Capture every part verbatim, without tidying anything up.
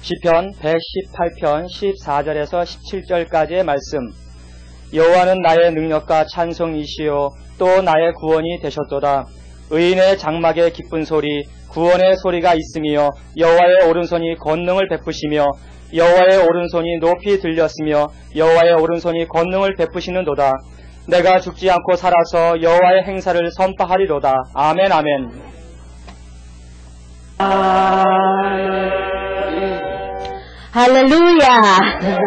시편 백십팔 편 십사 절에서 십칠 절까지의 말씀. 여호와는 나의 능력과 찬송이시요 또 나의 구원이 되셨도다. 의인의 장막에 기쁜 소리, 구원의 소리가 있으며 여호와의 오른손이 권능을 베푸시며 여호와의 오른손이 높이 들렸으며 여호와의 오른손이 권능을 베푸시는도다. 내가 죽지 않고 살아서 여호와의 행사를 선포하리로다. 아멘 아멘. 할렐루야.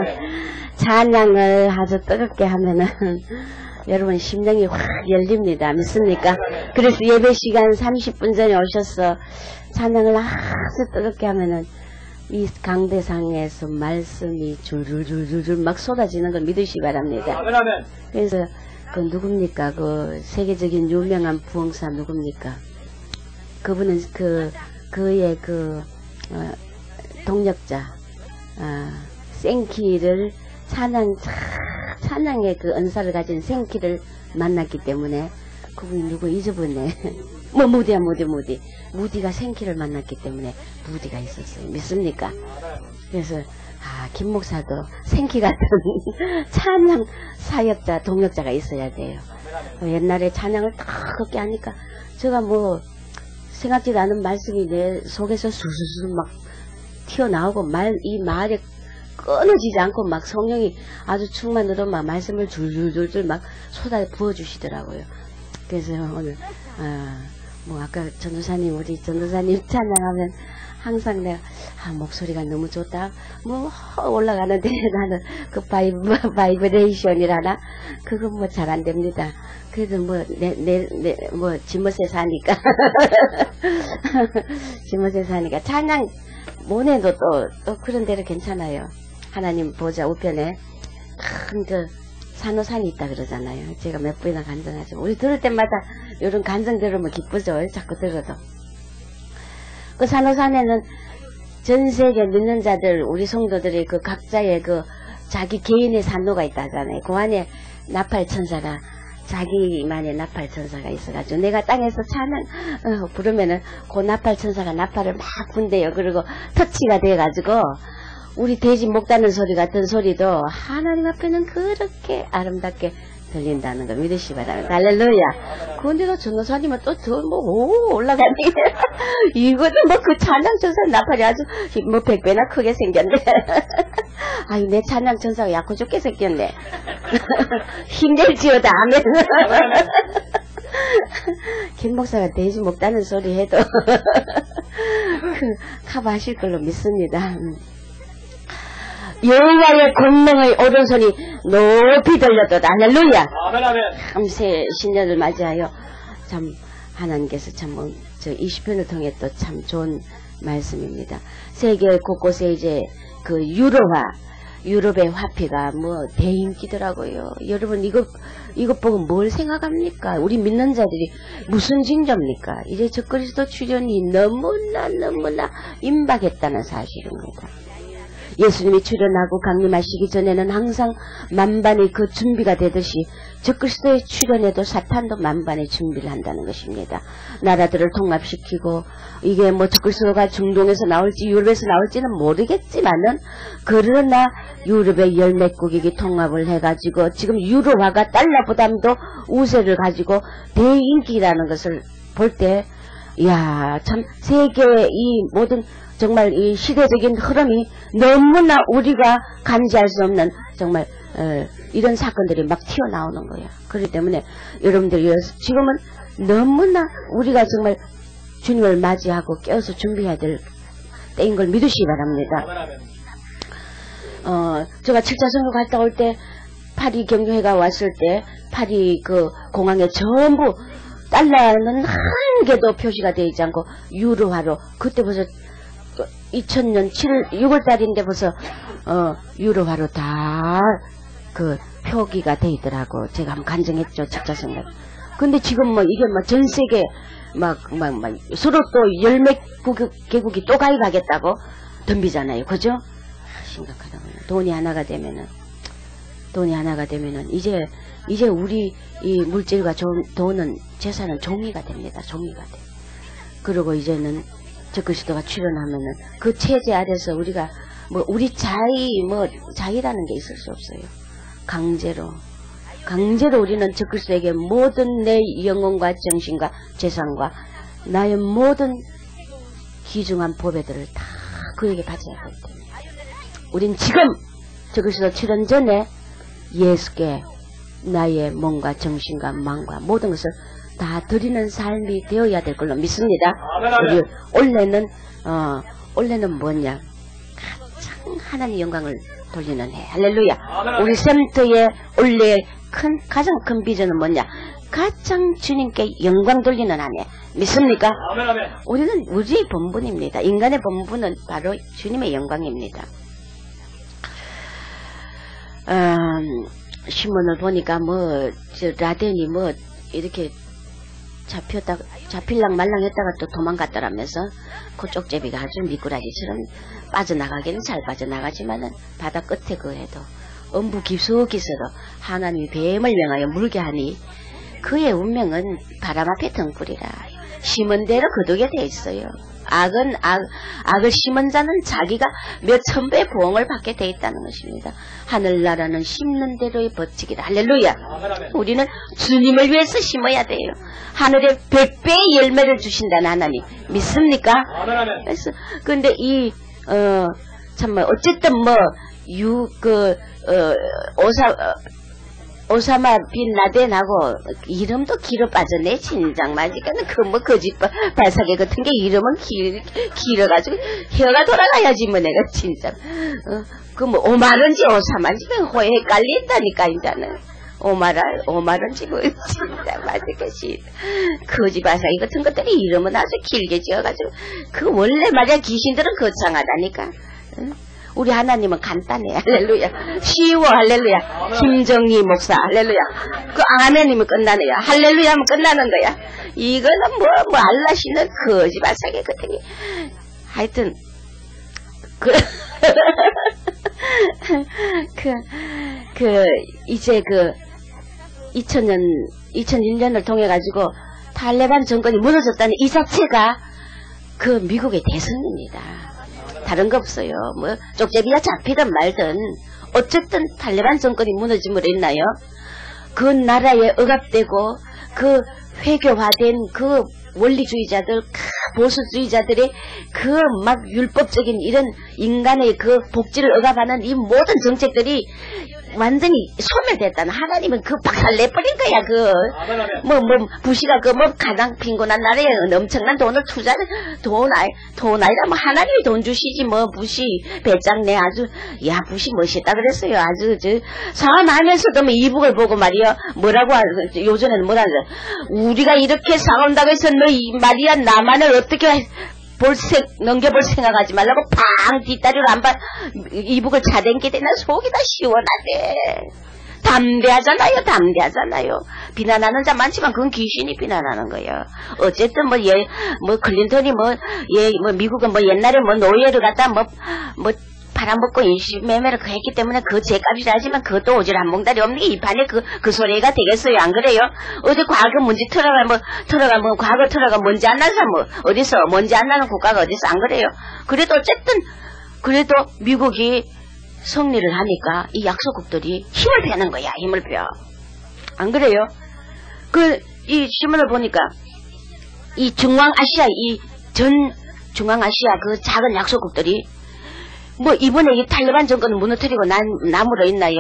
찬양을 아주 뜨겁게 하면은 여러분 심령이 확 열립니다. 믿습니까? 그래서 예배 시간 삼십 분 전에 오셔서 찬양을 아주 뜨겁게 하면은 이 강대상에서 말씀이 줄줄줄줄 막 쏟아지는 걸 믿으시기 바랍니다. 아멘 아멘. 그래서 그 누굽니까? 그 세계적인 유명한 부흥사 누굽니까? 그분은 그 그의 그 어, 동력자 어, 생키를 찬양 찬양의 그 은사를 가진 생키를 만났기 때문에 그분이 누구 잊어버렸네. 뭐 무디야 무디 무디 무디가 생키를 만났기 때문에 무디가 있었어요. 믿습니까? 그래서 아, 김 목사도 생키 같은 찬양 사역자 동력자가 있어야 돼요. 어, 옛날에 찬양을 딱 그렇게 하니까 제가 뭐 생각지도 않은 말씀이 내 속에서 수수수 막 튀어나오고 말 이 말에 끊어지지 않고 막 성령이 아주 충만으로 막 말씀을 줄줄줄줄 막 쏟아 부어주시더라고요. 그래서 오늘 아, 뭐 아까 전도사님 우리 전도사님 찬양하면 항상 내가 아, 목소리가 너무 좋다 뭐 올라가는데 나는 그 바이브, 바이브레이션이라나 그거 뭐 잘 안 됩니다. 그래도 뭐 내 내 내 뭐 지멋에 사니까 지멋에 사니까 찬양 모네도 또 또 그런 데로 괜찮아요. 하나님 보좌 우편에 큰 그 산호산이 있다 그러잖아요. 제가 몇 번이나 간증하죠. 우리 들을 때마다 이런 간증 들으면 기쁘죠. 자꾸 들어도. 그 산호산에는 전 세계 믿는 자들, 우리 성도들이 그 각자의 그 자기 개인의 산도가 있다잖아요. 그 안에 나팔 천사가 자기만의 나팔 천사가 있어가지고 내가 땅에서 찬양 어, 부르면은 그 나팔 천사가 나팔을 막 분대요. 그리고 터치가 돼가지고 우리 돼지 목 닿는 소리 같은 소리도 하나님 앞에는 그렇게 아름답게 들린다는 거 믿으시기 바랍니다. 할렐루야. 그런데도 전도사님은 또 더 뭐 오 올라가니 이거는 뭐 그 찬양 천사 나팔이 아주 뭐 백 배나 크게 생겼네. 아이 내 찬양 천사가 약고 좋게 생겼네. 힘낼지어다 아멘. 김 목사가 돼지 목 닿는 소리 해도 그 커버하실 걸로 믿습니다. 여호와의 권능의 오른손이 높이 들렸도다. 할렐루야. 아멘 아멘. 참새 신년을 맞이하여 참 하나님께서 참 저 이십 편을 통해 또 참 좋은 말씀입니다. 세계 곳곳에 이제 그 유로화 유럽의 화폐가 뭐 대인기더라고요. 여러분 이거 이것 보고 뭘 생각합니까? 우리 믿는 자들이 무슨 징조입니까? 이제 적그리스도 출현이 너무나 너무나 임박했다는 사실입니다. 예수님이 출현하고 강림하시기 전에는 항상 만반의 그 준비가 되듯이 적그리스도의 출현에도 사탄도 만반의 준비를 한다는 것입니다. 나라들을 통합시키고 이게 뭐 적그리스도가 중동에서 나올지 유럽에서 나올지는 모르겠지만은 그러나 유럽의 열몇 국이 통합을 해가지고 지금 유로화가 달러보다도 우세를 가지고 대인기라는 것을 볼 때 이야 참 세계의 이 모든 정말 이 시대적인 흐름이 너무나 우리가 감지할 수 없는 정말 어, 이런 사건들이 막 튀어나오는 거예요. 그렇기 때문에 여러분들이 지금은 너무나 우리가 정말 주님을 맞이하고 깨어서 준비해야 될 때인 걸 믿으시기 바랍니다. 어, 제가 칠 차 선교 갔다 올 때 파리 경유회가 왔을 때 파리 그 공항에 전부 달러는 한 개도 표시가 되어 있지 않고 유로화로 그때 벌써 이천 년 칠월 유월 달인데 벌써 어 유로화로 다 그 표기가 돼 있더라고. 제가 한번 간증했죠. 직자선거. 근데 지금 뭐 이게 뭐 전 세계 막 막 막 서로 또 열몇 개국이 또 가입하겠다고 덤비잖아요. 그죠? 아, 심각하다고요. 돈이 하나가 되면은 돈이 하나가 되면은 이제 이제 우리 이 물질과 돈, 돈은 재산은 종이가 됩니다. 종이가 돼. 그리고 이제는 적그리스도가 출현하면은 그 체제 아래서 우리가 뭐 우리 자의 뭐 자의라는 게 있을 수 없어요. 강제로 강제로 우리는 적그리스도에게 모든 내 영혼과 정신과 재산과 나의 모든 귀중한 보배들을 다 그에게 바쳐야 할 텐데, 우린 지금 적그리스도 출현 전에 예수께 나의 몸과 정신과 마음과 모든 것을 다 드리는 삶이 되어야 될 걸로 믿습니다. 우리 원래는 어 원래는 뭐냐, 가장 하나님 영광을 돌리는 해. 할렐루야. 우리 센터의 원래 큰 가장 큰 비전은 뭐냐, 가장 주님께 영광 돌리는 한 해. 믿습니까? 아멘, 아멘. 우리는 우리의 본분입니다. 인간의 본분은 바로 주님의 영광입니다. 음, 신문을 보니까 뭐 저 라덴이 뭐 이렇게 잡혔다 잡힐랑 말랑 했다가 또 도망갔더라면서 그 쪽제비가 아주 미꾸라지처럼 빠져나가기는 잘 빠져나가지만은 바다 끝에 그 해도 엄부 깊숙이서도 하나님이 뱀을 명하여 물게 하니 그의 운명은 바람 앞에 덩굴이라. 심은 대로 거두게 돼 있어요. 악은 악, 악을 심은 자는 자기가 몇 천 배의 보응을 받게 돼 있다는 것입니다. 하늘나라는 심는 대로의 법칙이다. 할렐루야. 우리는 주님을 위해서 심어야 돼요. 하늘에 백 배의 열매를 주신다는 하나님 믿습니까? 그래서 근데 이 어 정말 어쨌든 뭐 유 그 어 오사 어, 오사마 빈 라덴하고 이름도 길어 빠졌네. 진작 말이니까는 그 뭐 거짓 발사계 같은 게 이름은 길 길어가지고 혀가 돌아가야지 뭐 내가 진짜 어, 그 뭐 오마른지 오사마인지 호에 헷갈린다니까. 인자는 오마라 오마른지 뭐 진짜 말이겠지. 거짓 발사계 같은 것들이 이름은 아주 길게 지어가지고 그 원래 말이야 귀신들은 거창하다니까. 응? 우리 하나님은 간단해. 할렐루야. 쉬워. 할렐루야. 김정희 목사. 할렐루야. 그 아멘이면 끝나네요. 할렐루야 하면 끝나는 거야. 이거는 뭐, 뭐, 알라시는 거짓말사게 같은 게. 하여튼, 그, 그, 그, 이제 그, 이천 년, 이천일 년을 통해가지고 탈레반 정권이 무너졌다는 이 자체가 그 미국의 대선입니다. 다른 거 없어요. 뭐 쪽제비가 잡히든 말든 어쨌든 탈레반 정권이 무너짐으로 했나요? 그 나라에 억압되고 그 회교화된 그 원리주의자들, 보수주의자들의 그 막 율법적인 이런 인간의 그 복지를 억압하는 이 모든 정책들이 완전히 소멸됐다는, 하나님은 그 박살 내버린 거야. 그 뭐 뭐 부시가 그 뭐 가장 빈곤한 나라에 엄청난 돈을 투자를 돈 아이 돈 아이라 뭐 하나님이 돈 주시지 뭐 부시 배짱내 아주 야 부시 멋있다 그랬어요. 아주 저 사나면서도 뭐 이북을 보고 말이야 뭐라고 하, 요즘에는 뭐라 그래, 우리가 이렇게 싸운다고 해서 너 이 말이야 나만을 어떻게 볼 생, 넘겨볼 생각하지 말라고 팡 뒷다리로 안 봐, 이북을 차댕게 되나 속이 다 시원하대. 담대하잖아요. 담대하잖아요. 비난하는 자 많지만 그건 귀신이 비난하는 거예요. 어쨌든 뭐 얘, 뭐 클린턴이 뭐, 얘, 뭐 미국은 뭐 옛날에 뭐 노예를 갖다 뭐, 뭐 팔아먹고 인신매매를 그 했기 때문에 그 죄값이라 하지만 그것도 오질 한 몽달이 없는 게 이 판에 그, 그 소리가 되겠어요. 안 그래요? 어제 과거 문제 털어가 뭐, 털어가 뭐, 과거 털어가 먼지 안 나서 뭐, 어디서, 먼지 안 나는 국가가 어디서 안 그래요? 그래도 어쨌든, 그래도 미국이 승리를 하니까 이 약소국들이 힘을 빼는 거야. 힘을 빼. 안 그래요? 그, 이 신문을 보니까 이 중앙아시아, 이 전 중앙아시아 그 작은 약소국들이 뭐 이번에 이 탈레반 정권을 무너뜨리고 난, 남으로 있나요?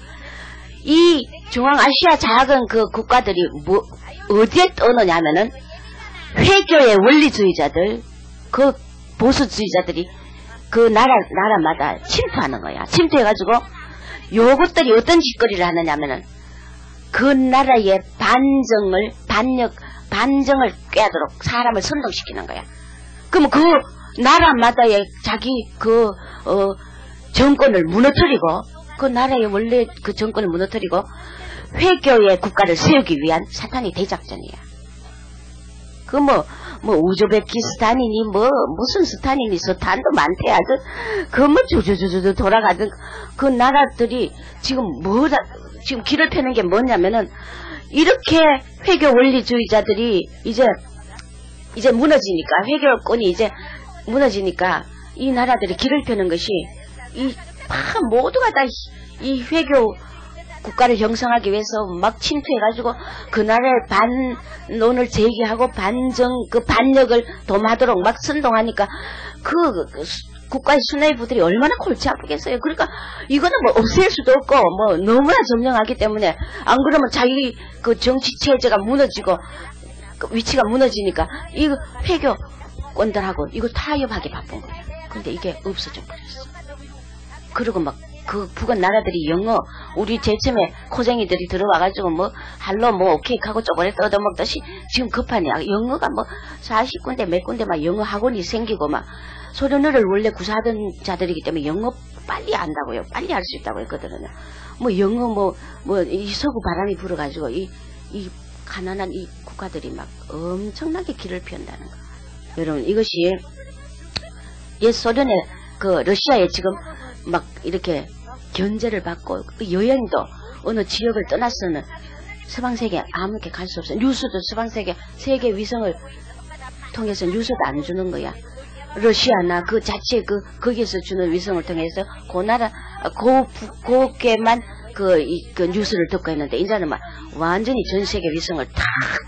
이 중앙아시아 작은 그 국가들이 뭐 어디에 떠느냐면은 회교의 원리주의자들, 그 보수주의자들이 그 나라 나라마다 침투하는 거야. 침투해가지고 요것들이 어떤 짓거리를 하느냐면은 그 나라의 반정을 반역 반정을 꾀하도록 사람을 선동시키는 거야. 그럼 그 나라마다의 자기 그, 어, 정권을 무너뜨리고, 그 나라의 원래 그 정권을 무너뜨리고, 회교의 국가를 세우기 위한 사탄의 대작전이야. 그 뭐, 뭐, 우즈베키스탄이니, 뭐, 무슨 스탄이니, 스탄도 많대. 아주, 그 뭐, 주주주주 돌아가던 그 나라들이 지금 뭐라, 지금 길을 펴는 게 뭐냐면은, 이렇게 회교 원리주의자들이 이제, 이제 무너지니까, 회교권이 이제, 무너지니까 이 나라들이 길을 펴는 것이 이 다 모두가 다 이 회교 국가를 형성하기 위해서 막 침투해가지고 그 나라의 반론을 제기하고 반정 그 반역을 도모하도록 막 선동하니까 그, 그 국가의 수뇌부들이 얼마나 골치 아프겠어요. 그러니까 이거는 뭐 없앨 수도 없고 뭐 너무나 점령하기 때문에 안 그러면 자기 그 정치 체제가 무너지고 그 위치가 무너지니까 이거 회교권들하고 이거 타협하기 바쁜 거예요. 근데 이게 없어져 버렸어. 그리고 막 그 북한 나라들이 영어 우리 제쯤에 코쟁이들이 들어와가지고 뭐 할로 뭐 오케이 하고 쪼그레 뜯어먹듯이 지금 급하냐. 영어가 뭐 사십 군데 몇 군데 막 영어 학원이 생기고 막 소련어를 원래 구사하던 자들이기 때문에 영어 빨리 안다고요. 빨리 할 수 있다고 했거든요. 뭐 영어 뭐 뭐 이 서구 바람이 불어가지고 이 이 가난한 이 국가들이 막 엄청나게 길을 피운다는 거. 여러분 이것이 옛 소련의 그 러시아에 지금 막 이렇게 견제를 받고 여행도 어느 지역을 떠나서는 서방세계 아무렇게 갈 수 없어요. 뉴스도 서방세계 세계 위성을 통해서 뉴스도 안 주는 거야. 러시아나 그 자체 그 거기에서 주는 위성을 통해서 그 나라 고 고께만 그, 이, 그 뉴스를 듣고 있는데 이제는 막 완전히 전 세계 위성을 다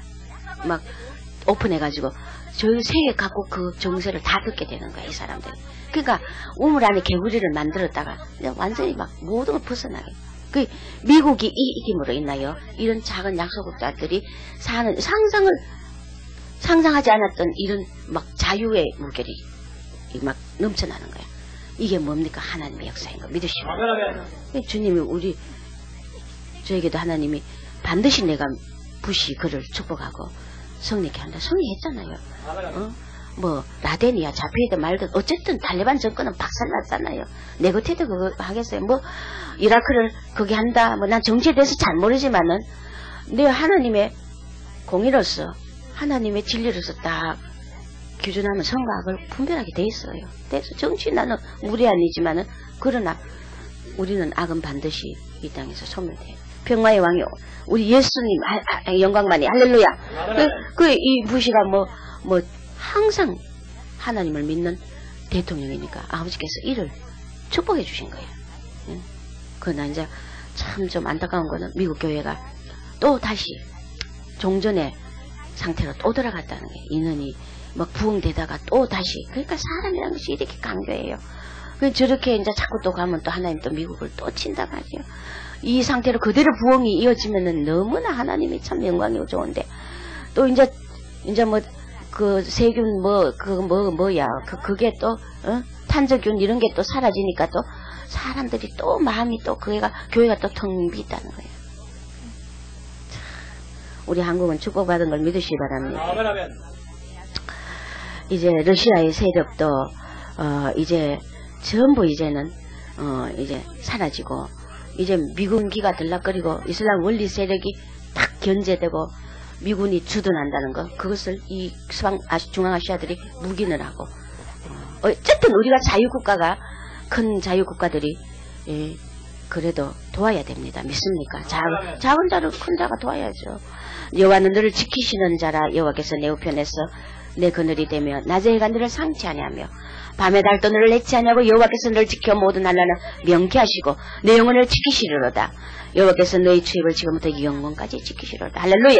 막 오픈해가지고 저희 세계 각국 그 정세를 다 듣게 되는 거야 이 사람들이. 그러니까 우물 안에 개구리를 만들었다가 완전히 막 모든 걸 벗어나요. 그 미국이 이 힘으로 있나요? 이런 작은 약소국가들이 사는 상상을 상상하지 않았던 이런 막 자유의 물결이 막 넘쳐나는 거야. 이게 뭡니까? 하나님의 역사인 거 믿으시고. 주님이 우리 저에게도 하나님이 반드시 내가 부시 그를 축복하고 성리케 한다. 성리했잖아요. 어? 뭐 라덴이야 잡히든 말든 어쨌든 탈레반 정권은 박살났잖아요. 네거티도 그거 하겠어요. 뭐 이라크를 그게 한다. 뭐 난 정치에 대해서 잘 모르지만은 내 하나님의 공의로서 하나님의 진리로서 딱 기준하면 선과악을 분별하게 돼 있어요. 그래서 정치 나는 무리 아니지만은 그러나 우리는 악은 반드시 이 땅에서 소멸돼요. 평화의 왕이 우리 예수님 아, 아, 영광만이 할렐루야. 그 이 부시가 뭐 뭐 항상 하나님을 믿는 대통령이니까 아버지께서 이를 축복해 주신 거예요. 응? 그러나 이제 참 좀 안타까운 거는 미국 교회가 또 다시 종전의 상태로 또 들어갔다는 게 인원이 막 부흥되다가 또 다시 그러니까 사람이라는 것이 이렇게 강조해요. 그 저렇게 이제 자꾸 또 가면 또 하나님 또 미국을 또 친다 말이에요. 이 상태로 그대로 부흥이 이어지면은 너무나 하나님이 참 영광이고 좋은데 또 이제 이제 뭐 그 세균 뭐 그 뭐 뭐야 그 그게 또 어? 탄저균 이런 게 또 사라지니까 또 사람들이 또 마음이 또 교회가 교회가 또 텅 비있다는 거예요. 참, 우리 한국은 축복받은 걸 믿으시기 바랍니다. 이제 러시아의 세력도 어 이제 전부 이제는 어 이제 사라지고 이제 미군기가 들락거리고 이슬람 원리 세력이 딱 견제되고 미군이 주둔한다는 거 그것을 이 서방 아시, 중앙아시아들이 묵인을 하고 어, 어쨌든 우리가 자유국가가 큰 자유국가들이 예, 그래도 도와야 됩니다. 믿습니까? 자, 작은 자를 큰 자가 도와야죠. 여호와는 너를 지키시는 자라. 여호와께서 내 우편에서 내 그늘이 되며 낮에 해가 너를 상치 아니하며 밤에 달도 너를 해치 아니하고 여호와께서 너를 지켜 모든 난란을 명쾌하시고 내 영혼을 지키시리로다. 여호와께서 너의 출입을 지금부터 영원까지 지키시리로다. 할렐루야.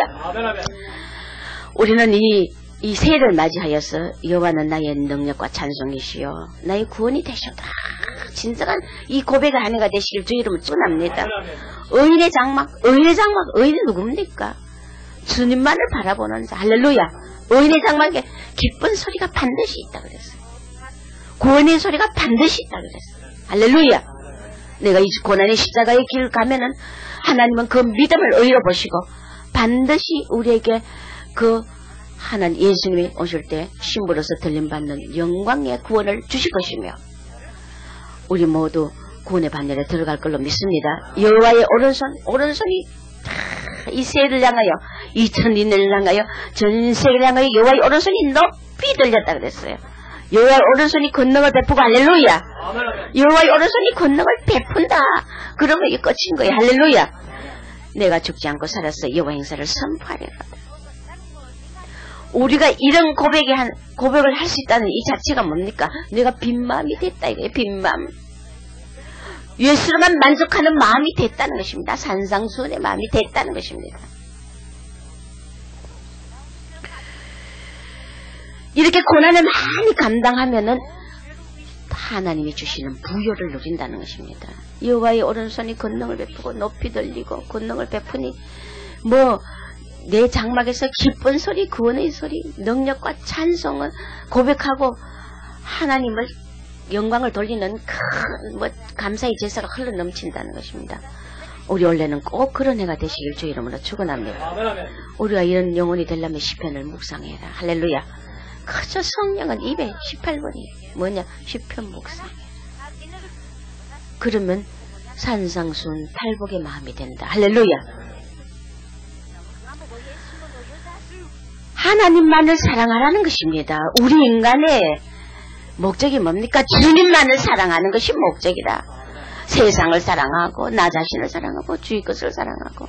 우리는 이, 이 새해를 맞이하여서 여호와는 나의 능력과 찬송이시여 나의 구원이 되셔다. 진정한 이 고백의 한 해가 되시길 주 이름을 축원합니다. 의인의 장막, 의인의 장막, 의인이 누굽니까? 주님만을 바라보는 자. 할렐루야. 의인의 장막에 기쁜 소리가 반드시 있다 그랬어요. 구원의 소리가 반드시 있다 그랬어요. 할렐루야. 내가 이 고난의 십자가의 길을 가면은 하나님은 그 믿음을 의로 보시고 반드시 우리에게 그 하나님 예수님이 오실 때 신부로서 들림받는 영광의 구원을 주실 것이며 우리 모두 구원의 반열에 들어갈 걸로 믿습니다. 여호와의 오른손 오른손이 이 세계를 향하여 이천 년을 향하여 전 세계를 향하여 여호와의 오른손이 높이 들렸다 그랬어요. 여호와의 오른손이 권능을 베푸고 할렐루야. 여호와의 오른손이 권능을 베푼다. 그러면 이게 끝인 거예요. 할렐루야. 내가 죽지 않고 살아서 여호와 행사를 선포하리라. 우리가 이런 고백이 한 고백을 할 수 있다는 이 자체가 뭡니까? 내가 빈 마음이 됐다 이거예요. 빈 마음. 예수로만 만족하는 마음이 됐다는 것입니다. 산상수훈의 마음이 됐다는 것입니다. 이렇게 고난을 많이 감당하면은 하나님이 주시는 부요를 누린다는 것입니다. 여호와의 오른손이 권능을 베푸고 높이 들리고 권능을 베푸니 뭐 내 장막에서 기쁜 소리, 구원의 소리, 능력과 찬송을 고백하고 하나님을 영광을 돌리는 큰 뭐 감사의 제사가 흘러 넘친다는 것입니다. 우리 원래는 꼭 그런 해가 되시길 주 이름으로 축원합니다. 우리가 이런 영혼이 되려면 시편을 묵상해라. 할렐루야. 그저 성령은 이백십팔 번이 뭐냐? 시편 묵상. 그러면 산상수훈 팔복의 마음이 된다. 할렐루야. 하나님만을 사랑하라는 것입니다. 우리 인간의 목적이 뭡니까? 주님만을 사랑하는 것이 목적이다. 세상을 사랑하고 나 자신을 사랑하고 주의 것을 사랑하고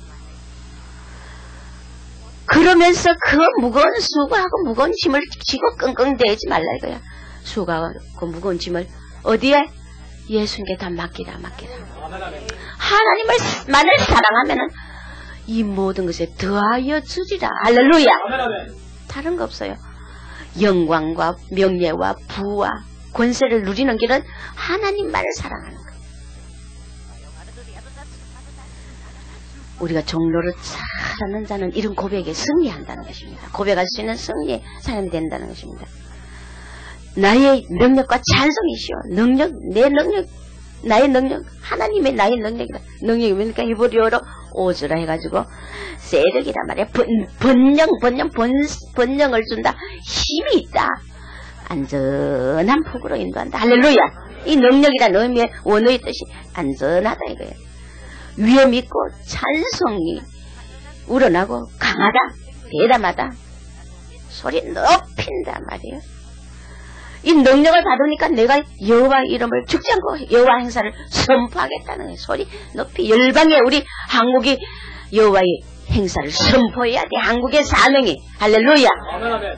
그러면서 그 무거운 수고하고 무거운 짐을 지고 끙끙 대지 말라 이거야. 수고하고 무거운 짐을 어디에? 예수님께 다 맡기라 맡기라. 하나님을 만을 사랑하면은 이 모든 것에 더하여 주리라. 할렐루야. 다른 거 없어요. 영광과 명예와 부와 권세를 누리는 길은 하나님만을 사랑하는 거예요. 우리가 종로를 잘하는 자는 이런 고백에 승리한다는 것입니다. 고백할 수 있는 승리의 사람이 된다는 것입니다. 나의 능력과 찬송이시오. 능력, 내 능력, 나의 능력, 하나님의 나의 능력이다. 능력이 뭡니까? 히브리어로 오즈라 해가지고 세력이란 말이야. 번, 번영, 번영, 번, 번영을 준다. 힘이 있다. 안전한 폭으로 인도한다. 할렐루야. 이 능력이란 의미의 원어의 뜻이 안전하다 이거예요. 위험 있고 찬송이 우러나고 강하다, 대담하다, 소리 높인다 말이에요. 이 능력을 받으니까 내가 여호와 이름을 죽지 않고 여호와 행사를 선포하겠다는 거예요. 소리 높이 열방에 우리 한국이 여호와의 행사를 선포해야 돼. 한국의 사명이. 할렐루야. 아멘, 아멘.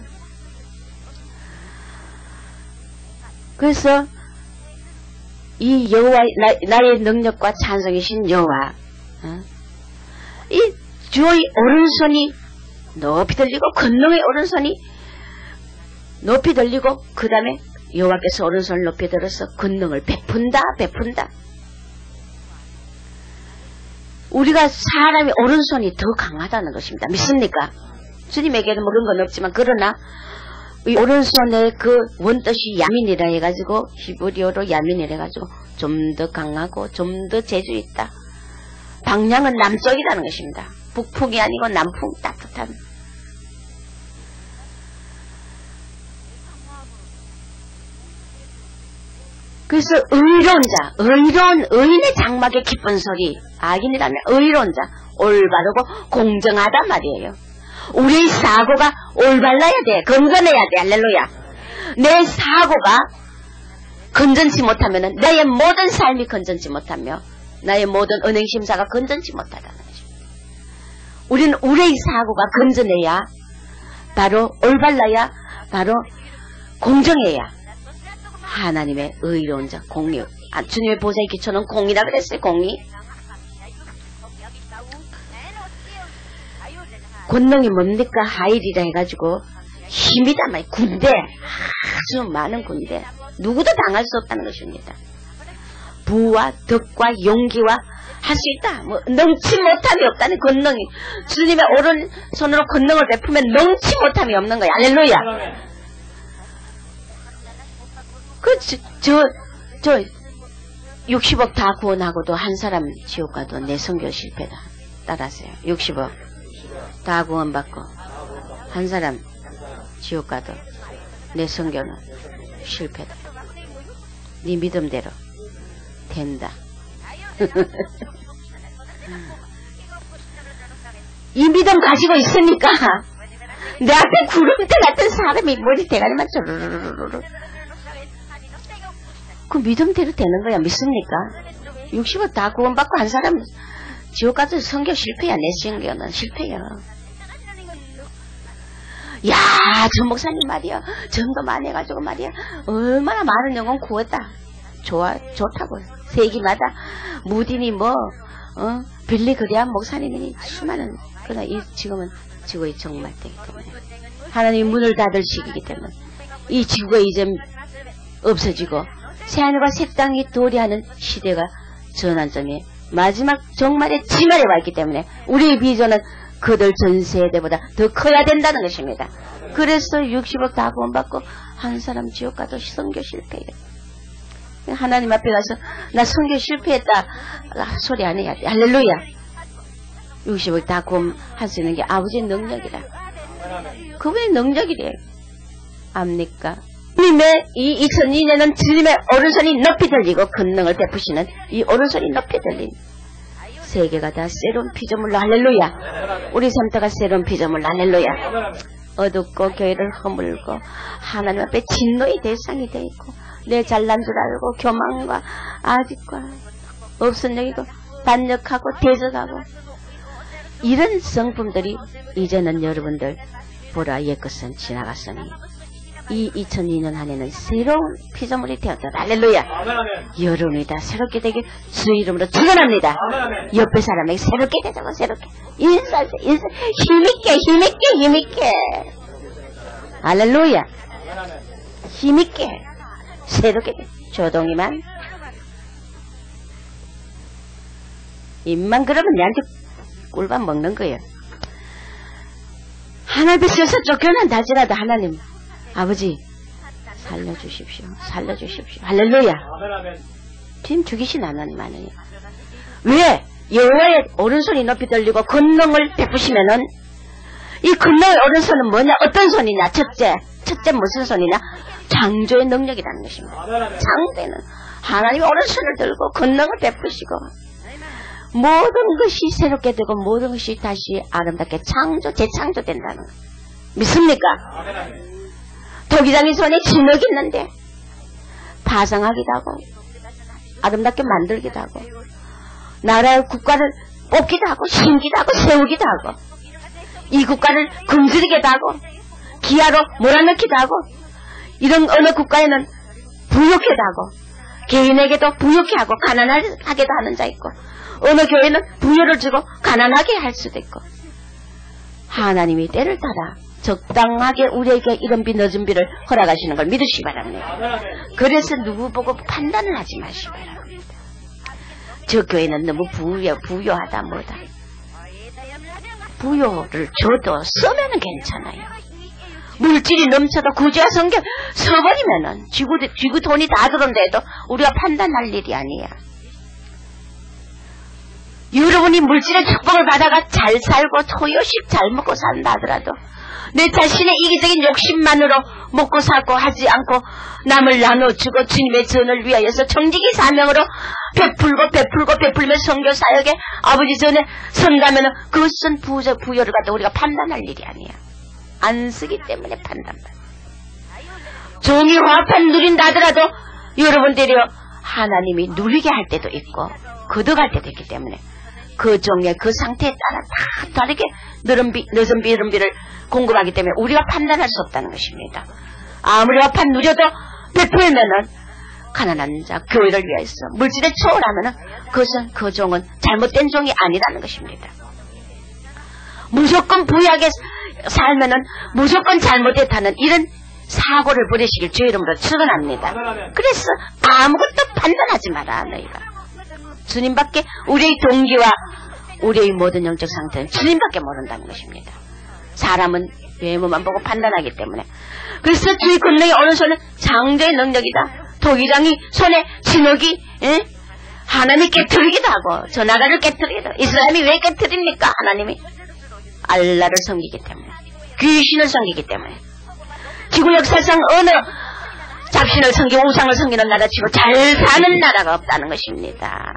그래서 이 여호와 나, 나의 능력과 찬송이신 여호와 어? 이 주의 오른손이 높이 들리고 권능의 오른손이 높이 들리고 그 다음에 여호와께서 오른손을 높이 들어서 권능을 베푼다 베푼다. 우리가 사람의 오른손이 더 강하다는 것입니다. 믿습니까? 주님에게는 뭐 그런 건 없지만 그러나 이 오른손에 그 원뜻이 야민이라 해가지고 히브리어로 야민이라 해가지고 좀 더 강하고 좀 더 재주 있다. 방향은 남쪽이라는 것입니다. 북풍이 아니고 남풍 따뜻한. 그래서 의로운 자, 의로운 의인의 장막의 기쁜 소리, 악인이라면 의로운 자, 올바르고 공정하단 말이에요. 우리의 사고가 올발라야 돼. 건전해야 돼. 할렐루야. 내 사고가 건전치 못하면 나의 모든 삶이 건전치 못하며 나의 모든 은행심사가 건전치 못하다는 거죠. 우리는 우리의 사고가 건전해야 바로 올발라야 바로 공정해야 하나님의 의로운 자 공의. 아, 주님의 보좌의 기초는 공의라 그랬어요. 공의. 권능이 뭡니까? 하일이라 해가지고 힘이다 말 군대. 아주 많은 군대. 누구도 당할 수 없다는 것입니다. 부와 덕과 용기와 할 수 있다. 뭐 능치 못함이 없다는 권능이. 주님의 오른손으로 권능을 베푸면 능치 못함이 없는 거야. 할렐루야. 그, 저, 저, 저, 육십억 다 구원하고도 한 사람 지옥 가도 내 선교 실패다. 따라하세요. 육십억 다 구원받고 한 사람 지옥 가도 내 선교는 실패다. 네 믿음대로 된다. 이 믿음 가지고 있으니까 내 앞에 구름대 같은 사람이 머리 대가리만 쪼르르르르 그 믿음대로 되는 거야. 믿습니까? 육십억 다 구원받고 한 사람 지옥 가서 선교 실패야. 내 선교는 실패야. 야, 전 목사님 말이야. 전도 많이 해가지고 말이야. 얼마나 많은 영혼 구했다. 좋아, 좋다고. 세기마다 무딘이 뭐 어? 빌리 그리안 목사님이 수많은 그러나 이 지금은 지구의 종말되기 때문에 하나님이 문을 닫을 시기이기 때문에 이 지구가 이제 없어지고 새하늘과 새 땅이 도래하는 시대가 전환점이 마지막 종말의 지말에 와 있기 때문에 우리의 비전은 그들 전 세대보다 더 커야 된다는 것입니다. 그래서 육십억 다 구원받고 한 사람 지옥 가도 선교 실패해요. 하나님 앞에 가서 나 선교 실패했다 아, 소리 안 해야 돼. 할렐루야. 육십억 다 구원할 수 있는 게 아버지의 능력이라. 그분의 능력이래요. 압니까? 주님의 이 이천이 년은 주님의 오른손이 높이 들리고 권능을 베푸시는 이 오른손이 높이 들린 세계가 다 새로운 피조물로 할렐루야. 우리 삶터가 새로운 피조물로 할렐루야. 어둡고 교회를 허물고 하나님 앞에 진노의 대상이 되어 있고 내 잘난 줄 알고 교만과 아직과 없은 여기고 반역하고 대적하고 이런 성품들이 이제는 여러분들 보라 옛것은 지나갔으니 이 이천이 년 안에는 새로운 피조물이 되었다. 할렐루야. 여러분이 다 새롭게 되길 주 이름으로 축원합니다. 옆에 사람에게 새롭게 되자고 새롭게 인사할 때 인사 힘있게 힘있게 힘있게 할렐루야. 힘있게 새롭게 돼. 조동이만 입만 그러면 내한테 꿀밥 먹는 거예요. 하나님 앞에서 쫓겨난다 할지라도 하나님 아버지 살려주십시오. 살려주십시오. 할렐루야. 지금 죽이신 하나님 아니에요. 왜? 여호와의 오른손이 높이 들리고 권능을 베푸시면은 이 권능의 오른손은 뭐냐? 어떤 손이냐? 첫째. 첫째 무슨 손이냐? 창조의 능력이라는 것입니다. 창조는 하나님의 오른손을 들고 권능을 베푸시고 모든 것이 새롭게 되고 모든 것이 다시 아름답게 창조, 재창조된다는 거. 믿습니까? 도기장의 손에 진흙이 있는데 파상하기도 하고 아름답게 만들기도 하고 나라의 국가를 뽑기도 하고 심기도 하고 세우기도 하고 이 국가를 굶주리기도 하고 기아로 몰아넣기도 하고 이런 어느 국가에는 부욕해도 하고 개인에게도 부욕해 하고 가난하게도 하는 자 있고 어느 교회는 부여를 주고 가난하게 할 수도 있고 하나님이 때를 따라 적당하게 우리에게 이런 비 늦은 비를 허락하시는 걸 믿으시기 바랍니다. 그래서 누구 보고 판단을 하지 마시기 바랍니다. 저 교회는 너무 부여, 부여하다 뭐다. 부여를 줘도 쓰면은 괜찮아요. 물질이 넘쳐도 구제와 성경 써버리면은 지구, 지구 돈이 다 들어온데도 우리가 판단할 일이 아니야. 여러분이 물질의 축복을 받아가 잘 살고 토요식 잘 먹고 산다 하더라도 내 자신의 이기적인 욕심만으로 먹고 살고 하지 않고 남을 나눠주고 주님의 전을 위하여서 정직이 사명으로 베풀고 베풀고 베풀며 선교 사역에 아버지 전에 선가면은 그것은 부여, 부여를 갖다 우리가 판단할 일이 아니야. 안 쓰기 때문에 판단만. 종이 화판 누린다 하더라도 여러분들이 하나님이 누리게 할 때도 있고 거둬갈 때도 있기 때문에 그 종의 그 상태에 따라 다 다르게 늦은 비, 늦은 비, 늦은 비를 공급하기 때문에 우리가 판단할 수 없다는 것입니다. 아무리 화판 누려도 베풀면은 가난한 자, 교회를 위해서 물질에 초월하면은 그것은 그 종은 잘못된 종이 아니라는 것입니다. 무조건 부유하게 살면은 무조건 잘못했다는 이런 사고를 버리시길 주의 이름으로 축원합니다. 그래서 아무것도 판단하지 마라 너희가. 주님밖에 우리의 동기와 우리의 모든 영적 상태는 주님밖에 모른다는 것입니다. 사람은 외모만 보고 판단하기 때문에. 그래서 주의 권능이 오른손은 창조의 능력이다. 도기장이 손에 진흙이 에? 하나님이 깨트리기도 하고 저 나라를 깨트리기도 하고 이스라엘이 왜 깨트립니까? 하나님이 알라를 섬기기 때문에 귀신을 섬기기 때문에 지구 역사상 어느 잡신을 섬기고 우상을 섬기는 나라 치고 잘 사는 나라가 없다는 것입니다.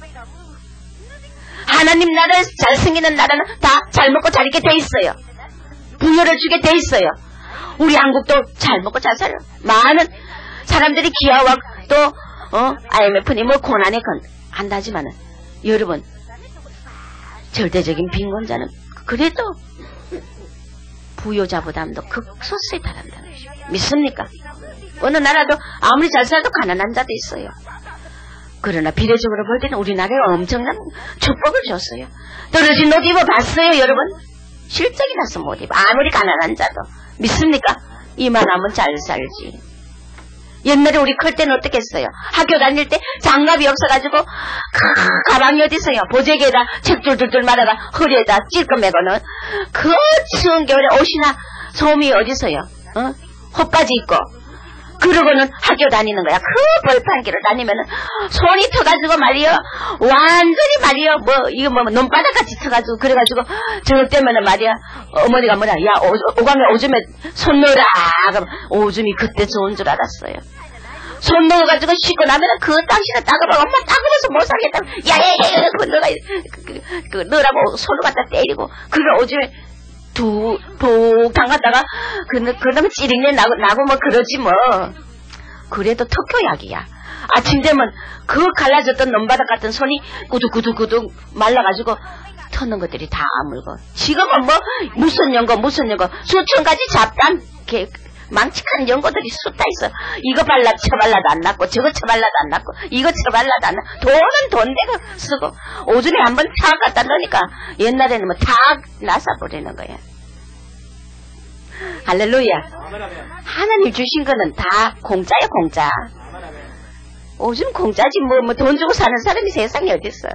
하나님 나라를 잘 섬기는 나라는 다 잘 먹고 잘 있게 돼 있어요. 부여를 주게 돼 있어요. 우리 한국도 잘 먹고 잘 살아요. 많은 사람들이 기아와 또 어, 아이엠에프니 뭐 고난에 건 한다지만은 여러분 절대적인 빈곤자는 그래도 부여자보다도 극소수에 달한다는 것입니다. 믿습니까? 어느 나라도 아무리 잘 살아도 가난한 자도 있어요. 그러나 비례적으로 볼 때는 우리나라에 엄청난 축복을 줬어요. 떨어진 옷 입어봤어요, 여러분? 실적이 나서 못 입어. 아무리 가난한 자도. 믿습니까? 이만하면 잘 살지. 옛날에 우리 클 때는 어떻게 했어요? 학교 다닐 때 장갑이 없어가지고 그 가방이 어디 있어요? 보재기에다 책줄줄줄 말아가 허리에다 찔끔매고는 그 추운 겨울에 옷이나 솜이 어디 있어요? 어? 헛바지 입고 그러고는 학교 다니는 거야. 그 벌판길을 다니면은 손이 터가지고 말이요, 완전히 말이요, 뭐 이거 뭐 눈바닥같이 터가지고 그래가지고 저녁 때면은 말이야, 어머니가 뭐라, 야 오, 오감에 오줌에 손 넣어라. 그럼 오줌이 그때 좋은 줄 알았어요. 손 넣어가지고 씻고 나면은 그 당시에 따가워. 엄마 따가워서 못 살겠다. 야야야야, 그 너가 그, 그 너라고 손을 갖다 때리고 그걸 오줌에 두, 복 담갔다가, 그, 그러면 찌릿내 나고, 나고 뭐 그러지 뭐. 그래도 특효약이야. 아침 되면 그 갈라졌던 넘바닥 같은 손이 구두구두구두 말라가지고 터는 것들이 다 아물고. 지금은 뭐, 무슨 연고, 무슨 연고, 수천 가지 잡단, 개, 망측한 연고들이 쏟다 있어. 이거 발라, 쳐발라도 안 낫고, 저거 쳐발라도 안 낫고, 이거 쳐발라도 안 낫고, 돈은 돈대로 쓰고, 오줌에 한번 탁 갖다 넣으니까, 옛날에는 뭐 탁 나사버리는 거야. 할렐루야. 하나님 주신 거는 다 공짜야, 공짜. 오줌 공짜지, 뭐, 뭐, 돈 주고 사는 사람이 세상에 어딨어.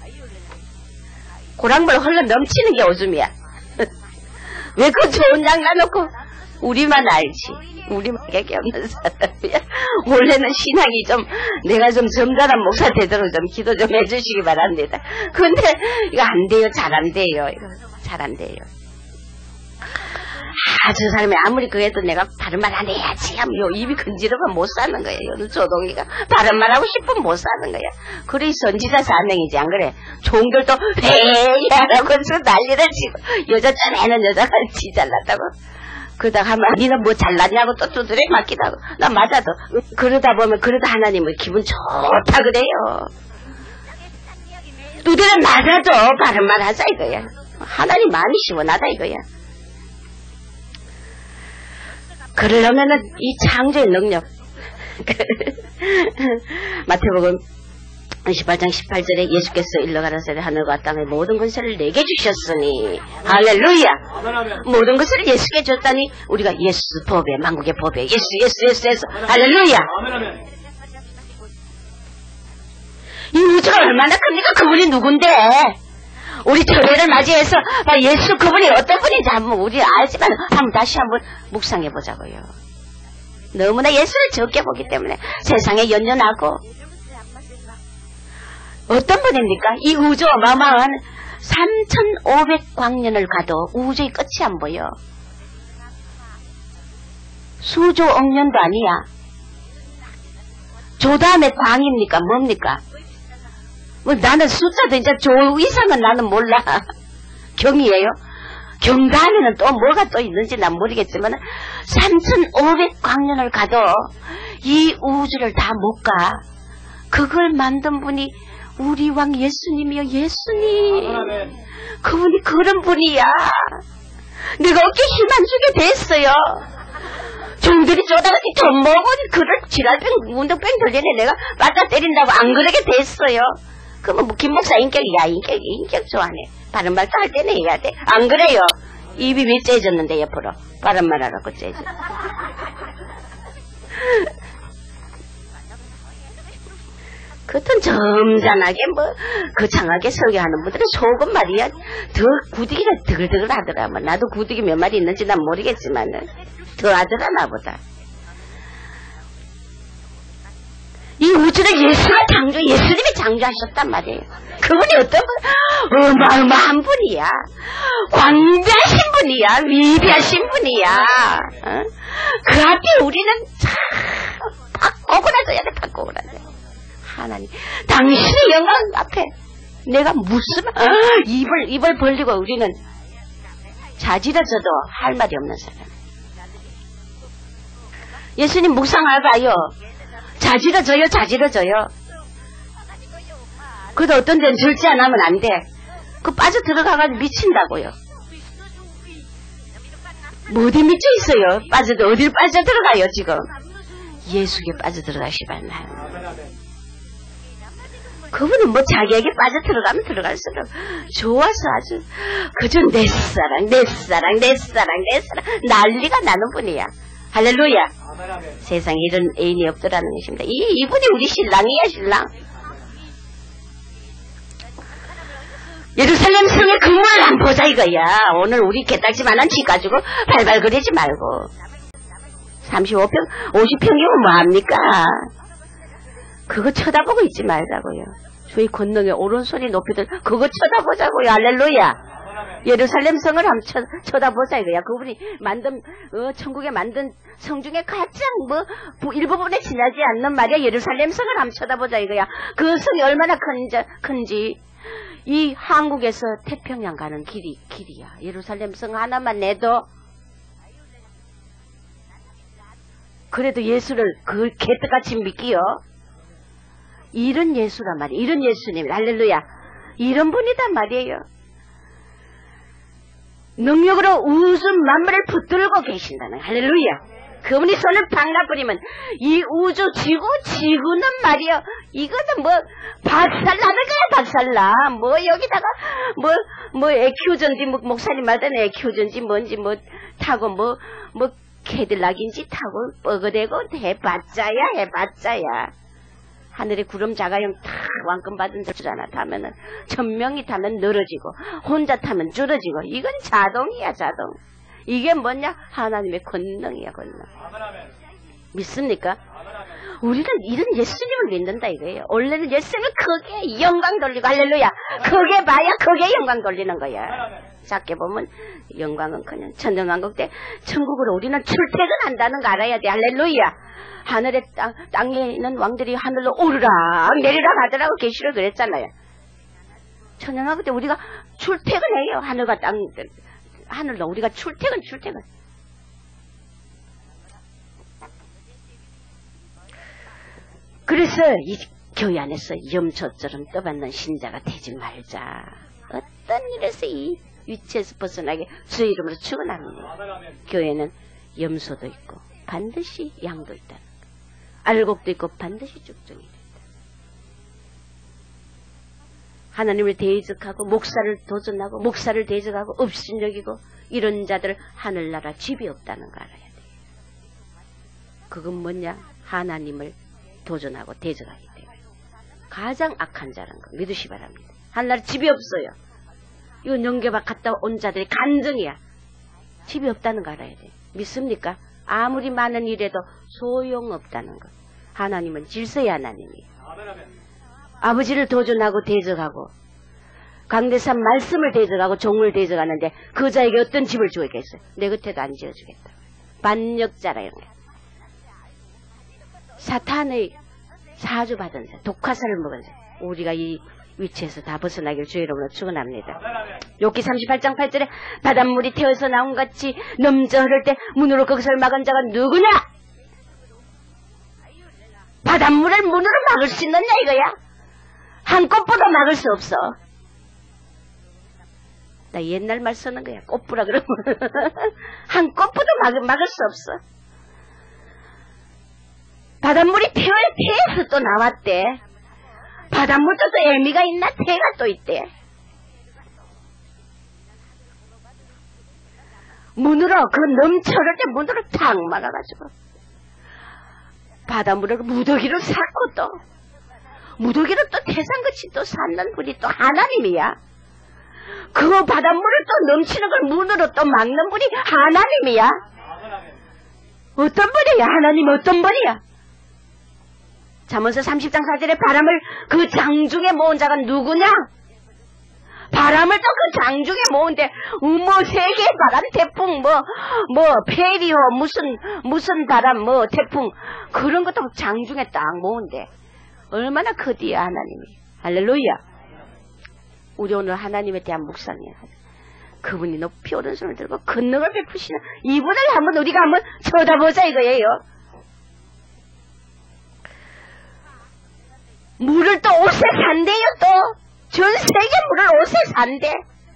고랑물 흘러 넘치는 게 오줌이야. 왜 그 좋은 양 놔놓고, 우리만 알지. 우리만 객이 없는 사람이야. 원래는 신앙이 좀, 내가 좀 점잖은 목사 되도록 좀 기도 좀 해주시기 바랍니다. 근데, 이거 안 돼요. 잘 안 돼요. 이거 잘 안 돼요. 아, 저 사람이 아무리 그래도 내가 바른 말 안 해야지 하면 요 입이 근지러면 못 사는 거야. 요 조동이가. 바른 말 하고 싶으면 못 사는 거야. 그래, 선지자 사명이지, 안 그래? 종들도 회야라고 해서 난리를 치고, 여자 짠해는 여자가 지 잘났다고. 그러다가 하면, 니는 뭐 잘났냐고 또 두드려 맞기도 하고. 나 맞아도. 그러다 보면, 그래도 하나님은 기분 좋다 그래요. 두드려 맞아도 바른 말 하자 이거야. 하나님 마음이 시원하다 이거야. 그러려면은 이 창조의 능력. 마태복음 십팔 장 십팔 절에 예수께서 일러가라사대 하늘과 땅의 모든 권세를 내게 주셨으니 할렐루야. 모든 것을 예수께 줬다니 우리가 예수 법에 만국의 법에 예수 예수 예수 예수 할렐루야. 이 우주가 얼마나 큽니까? 그분이 누군데? 우리 철회를 맞이해서 예수 그분이 어떤 분인지 한번 우리 알지만 한번 다시 한번 묵상해 보자고요. 너무나 예수를 적게 보기 때문에 세상에 연연하고 어떤 분입니까? 이 우주 어마어마한 삼천오백 광년을 가도 우주의 끝이 안 보여. 수조 억년도 아니야. 조 다음에 광입니까? 뭡니까? 뭐 나는 숫자도 이제 조 이상은 나는 몰라. 경이에요. 경 다음에는 또 뭐가 또 있는지 난 모르겠지만 삼천오백 광년을 가도 이 우주를 다 못 가. 그걸 만든 분이 우리 왕 예수님이요. 예수님. 아멘. 그분이 그런 분이야. 내가 어깨 힘 안 주게 됐어요. 종들이 쪼다같이 돈 먹고 그를 지랄병 운동병 돌리네 내가 맞다 때린다고 안 그러게 됐어요. 그러면 뭐 김 목사 인격이야. 인격 인격 좋아하네. 바른 말도 할 때는 해야 돼. 안 그래요? 입이 왜 째졌는데 옆으로 바른 말 하라고 째져. 그것은 점잖하게 뭐 거창하게 설교하는 분들은 속은 말이야 더 구디기가 드글드글 하더라. 뭐 나도 구디기 몇 마리 있는지 난 모르겠지만은 더 하더라 나보다. 이 우주를 예수가 창조, 예수님이 창조하셨단 말이에요. 그분이 어떤 분? 어마어마한 분이야. 광대하신 분이야. 위대하신 분이야. 어? 그 앞에 우리는 참 팍고그라져야 돼. 팍고그라져. 하나님, 당신의 영광 앞에 내가 무슨 어? 입을 입을 벌리고 우리는 자지러져도 할 말이 없는 사람. 예수님 묵상해봐요. 자지러져요, 자지러져요. 그래도 어떤 데는 절제 안 하면 안 돼. 그 빠져 들어가가지고 미친다고요. 뭐 어디 미쳐 있어요? 빠져도 어디를 빠져 들어가요 지금? 예수께 빠져 들어가시 바랍니다. 그분은 뭐 자기에게 빠져 들어가면 들어갈수록 좋아서 아주 그저 내 사랑 내 사랑 내 사랑 내 사랑 난리가 나는 분이야. 할렐루야. 세상에 이런 애인이 없더라는 것입니다. 이, 이분이 우리 신랑이야 신랑. 예루살렘 성의 건물을 안 보자 이거야. 오늘 우리 개딱지만한 집 가지고 발발거리지 말고. 삼십오 평 오십 평이면 뭐합니까. 그거 쳐다보고 있지 말자고요. 저희 권능의 오른손이 높이들 그거 쳐다보자고요. 할렐루야. 예루살렘 성을 한번 쳐, 쳐다보자 이거야. 그분이 만든 어, 천국에 만든 성 중에 가장 뭐 부, 일부분에 지나지 않는 말이야. 예루살렘 성을 한번 쳐다보자 이거야. 그 성이 얼마나 큰지, 큰지. 이 한국에서 태평양 가는 길이 길이야. 예루살렘 성 하나만 내도 그래도 예수를 그 개떡같이 믿기요. 이런 예수란 말이에요. 이런 예수님. 할렐루야. 이런 분이단 말이에요. 능력으로 우주 만물을 붙들고 계신다는. 할렐루야. 그분이 손을 박나버리면 이 우주 지구 지구는 말이요. 이거는 뭐 박살나는 거야 박살나. 뭐 여기다가 뭐 뭐 에큐전지 뭐 목사님 말대로 에큐전지 뭔지 뭐 타고 뭐 뭐 캐딜락인지 타고 뻐그대고 해봤자야 해봤자야. 하늘에 구름 자가용 다 왕권 받은 줄잖아. 타면은 천명이 타면 늘어지고 혼자 타면 줄어지고. 이건 자동이야 자동. 이게 뭐냐? 하나님의 권능이야 권능. 믿습니까? 우리는 이런 예수님을 믿는다 이거예요. 원래는 예수님을 크게 영광 돌리고 할렐루야. 크게 봐야 크게 영광 돌리는 거야. 작게 보면 영광은 그냥 천년왕국 때 천국으로 우리는 출퇴근한다는 거 알아야 돼. 할렐루야. 하늘에 땅, 땅에 있는 왕들이 하늘로 오르락 내리락 하더라고. 계시를 그랬잖아요. 천년왕국 때 우리가 출퇴근해요. 하늘과 땅 하늘로 우리가 출퇴근 출퇴근. 그래서 이 교회 안에서 염소처럼 떠받는 신자가 되지 말자. 어떤 일에서 이 위치에서 벗어나게 주의 이름으로 축원합니다. 교회는 염소도 있고 반드시 양도 있다는 거. 알곡도 있고 반드시 죽종이 된다. 하나님을 대적하고 목사를 도전하고 목사를 대적하고 업신여기고 이런 자들 하늘나라 집이 없다는 거 알아야 돼. 그건 뭐냐? 하나님을 도전하고 대적하기 때문에 가장 악한 자라는 거 믿으시 바랍니다. 하늘나라 집이 없어요. 이거 넘겨봐 갔다 온 자들이 간증이야. 집이 없다는 거 알아야 돼. 믿습니까? 아무리 많은 일에도 소용없다는 것. 하나님은 질서의 하나님이에요. 아버지를 도전하고 대적하고 강대산 말씀을 대적하고 종을 대적하는데 그 자에게 어떤 집을 주겠어요? 내 곁에도 안 지어주겠다. 반역자라 이런 거. 사탄의 사주받은 자, 독화살을 먹은 자. 우리가 이 위치에서 다 벗어나길 주의 이름으로 축원합니다. 욥기 삼십팔 장 팔 절에 바닷물이 태어서 나온 같이 넘쳐 흐를 때 문으로 그것을 막은 자가 누구냐? 바닷물을 문으로 막을 수 있느냐 이거야? 한 꽃보다 막을 수 없어. 나 옛날 말 쓰는 거야. 꽃보라 그러면 한 꽃보다 막을, 막을 수 없어. 바닷물이 태어, 태에서 또 나왔대. 바닷물도 또 의미가 있나? 태가 또 있대. 문으로 그 넘쳐를 때 문으로 탁 막아가지고 바닷물을 무더기로 샀고 또 무더기로 또 태산같이 또 샀는 분이 또 하나님이야. 그 바닷물을 또 넘치는 걸 문으로 또 막는 분이 하나님이야. 어떤 분이야? 하나님 어떤 분이야? 잠언서 삼십 장 사 절에 바람을 그 장중에 모은 자가 누구냐? 바람을 또 그 장중에 모은데 뭐 세계의 바람 태풍 뭐 뭐 페리오 무슨 무슨 바람 뭐 태풍 그런 것도 장중에 딱 모은데 얼마나 크디야 하나님이. 할렐루야. 우리 오늘 하나님에 대한 묵상이야. 그분이 높이 오른손을 들고 권능을 베푸시는 이분을 한번 우리가 한번 쳐다보자 이거예요. 물을 또 옷에 산대요. 또 전 세계 물을 옷에 산대.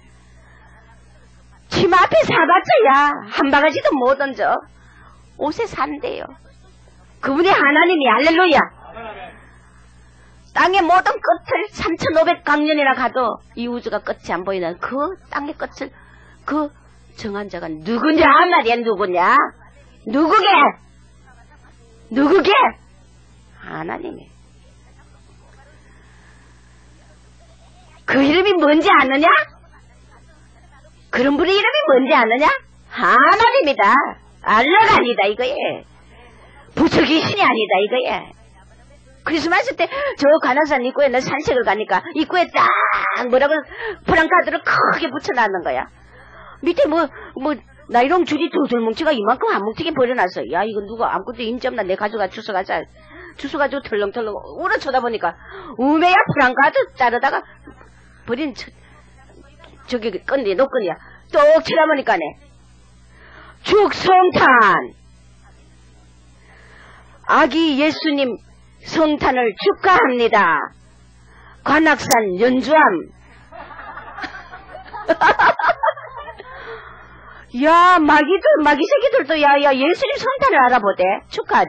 침 앞에 사봤자야 한 바가지도 못 얹어. 옷에 산대요. 그분이 하나님이. 할렐루야. 땅의 모든 끝을 삼천오백 광년이나 가도 이 우주가 끝이 안 보이는 그 땅의 끝을 그 정한 자가 누구냐 말이야. 누구냐? 누구게? 누구게? 하나님이. 그 이름이 뭔지 아느냐? 그런 분의 이름이 뭔지 아느냐? 하나님이다. 알라가 아니다 이거예. 부처귀신이 아니다 이거예. 크리스마스 때 저 관악산 입구에 나 산책을 가니까 입구에 딱 뭐라고 프랑카드를 크게 붙여놨는 거야. 밑에 뭐 뭐 나이롱 줄이 두들뭉치가 이만큼 한 뭉치게 버려놨어. 야 이거 누가 아무것도 인지 없나 내 가져가 주워가자. 주워가지고 털렁털렁 오래 쳐다보니까 우메야 프랑카드 자르다가 버린 저, 저기 끈이 노끈이야. 똑 쳐다보니까네 축성탄 아기 예수님 성탄을 축하합니다. 관악산 연주함. 야 마귀들 마귀 새끼들도 야야 예수님 성탄을 알아보대. 축하하대.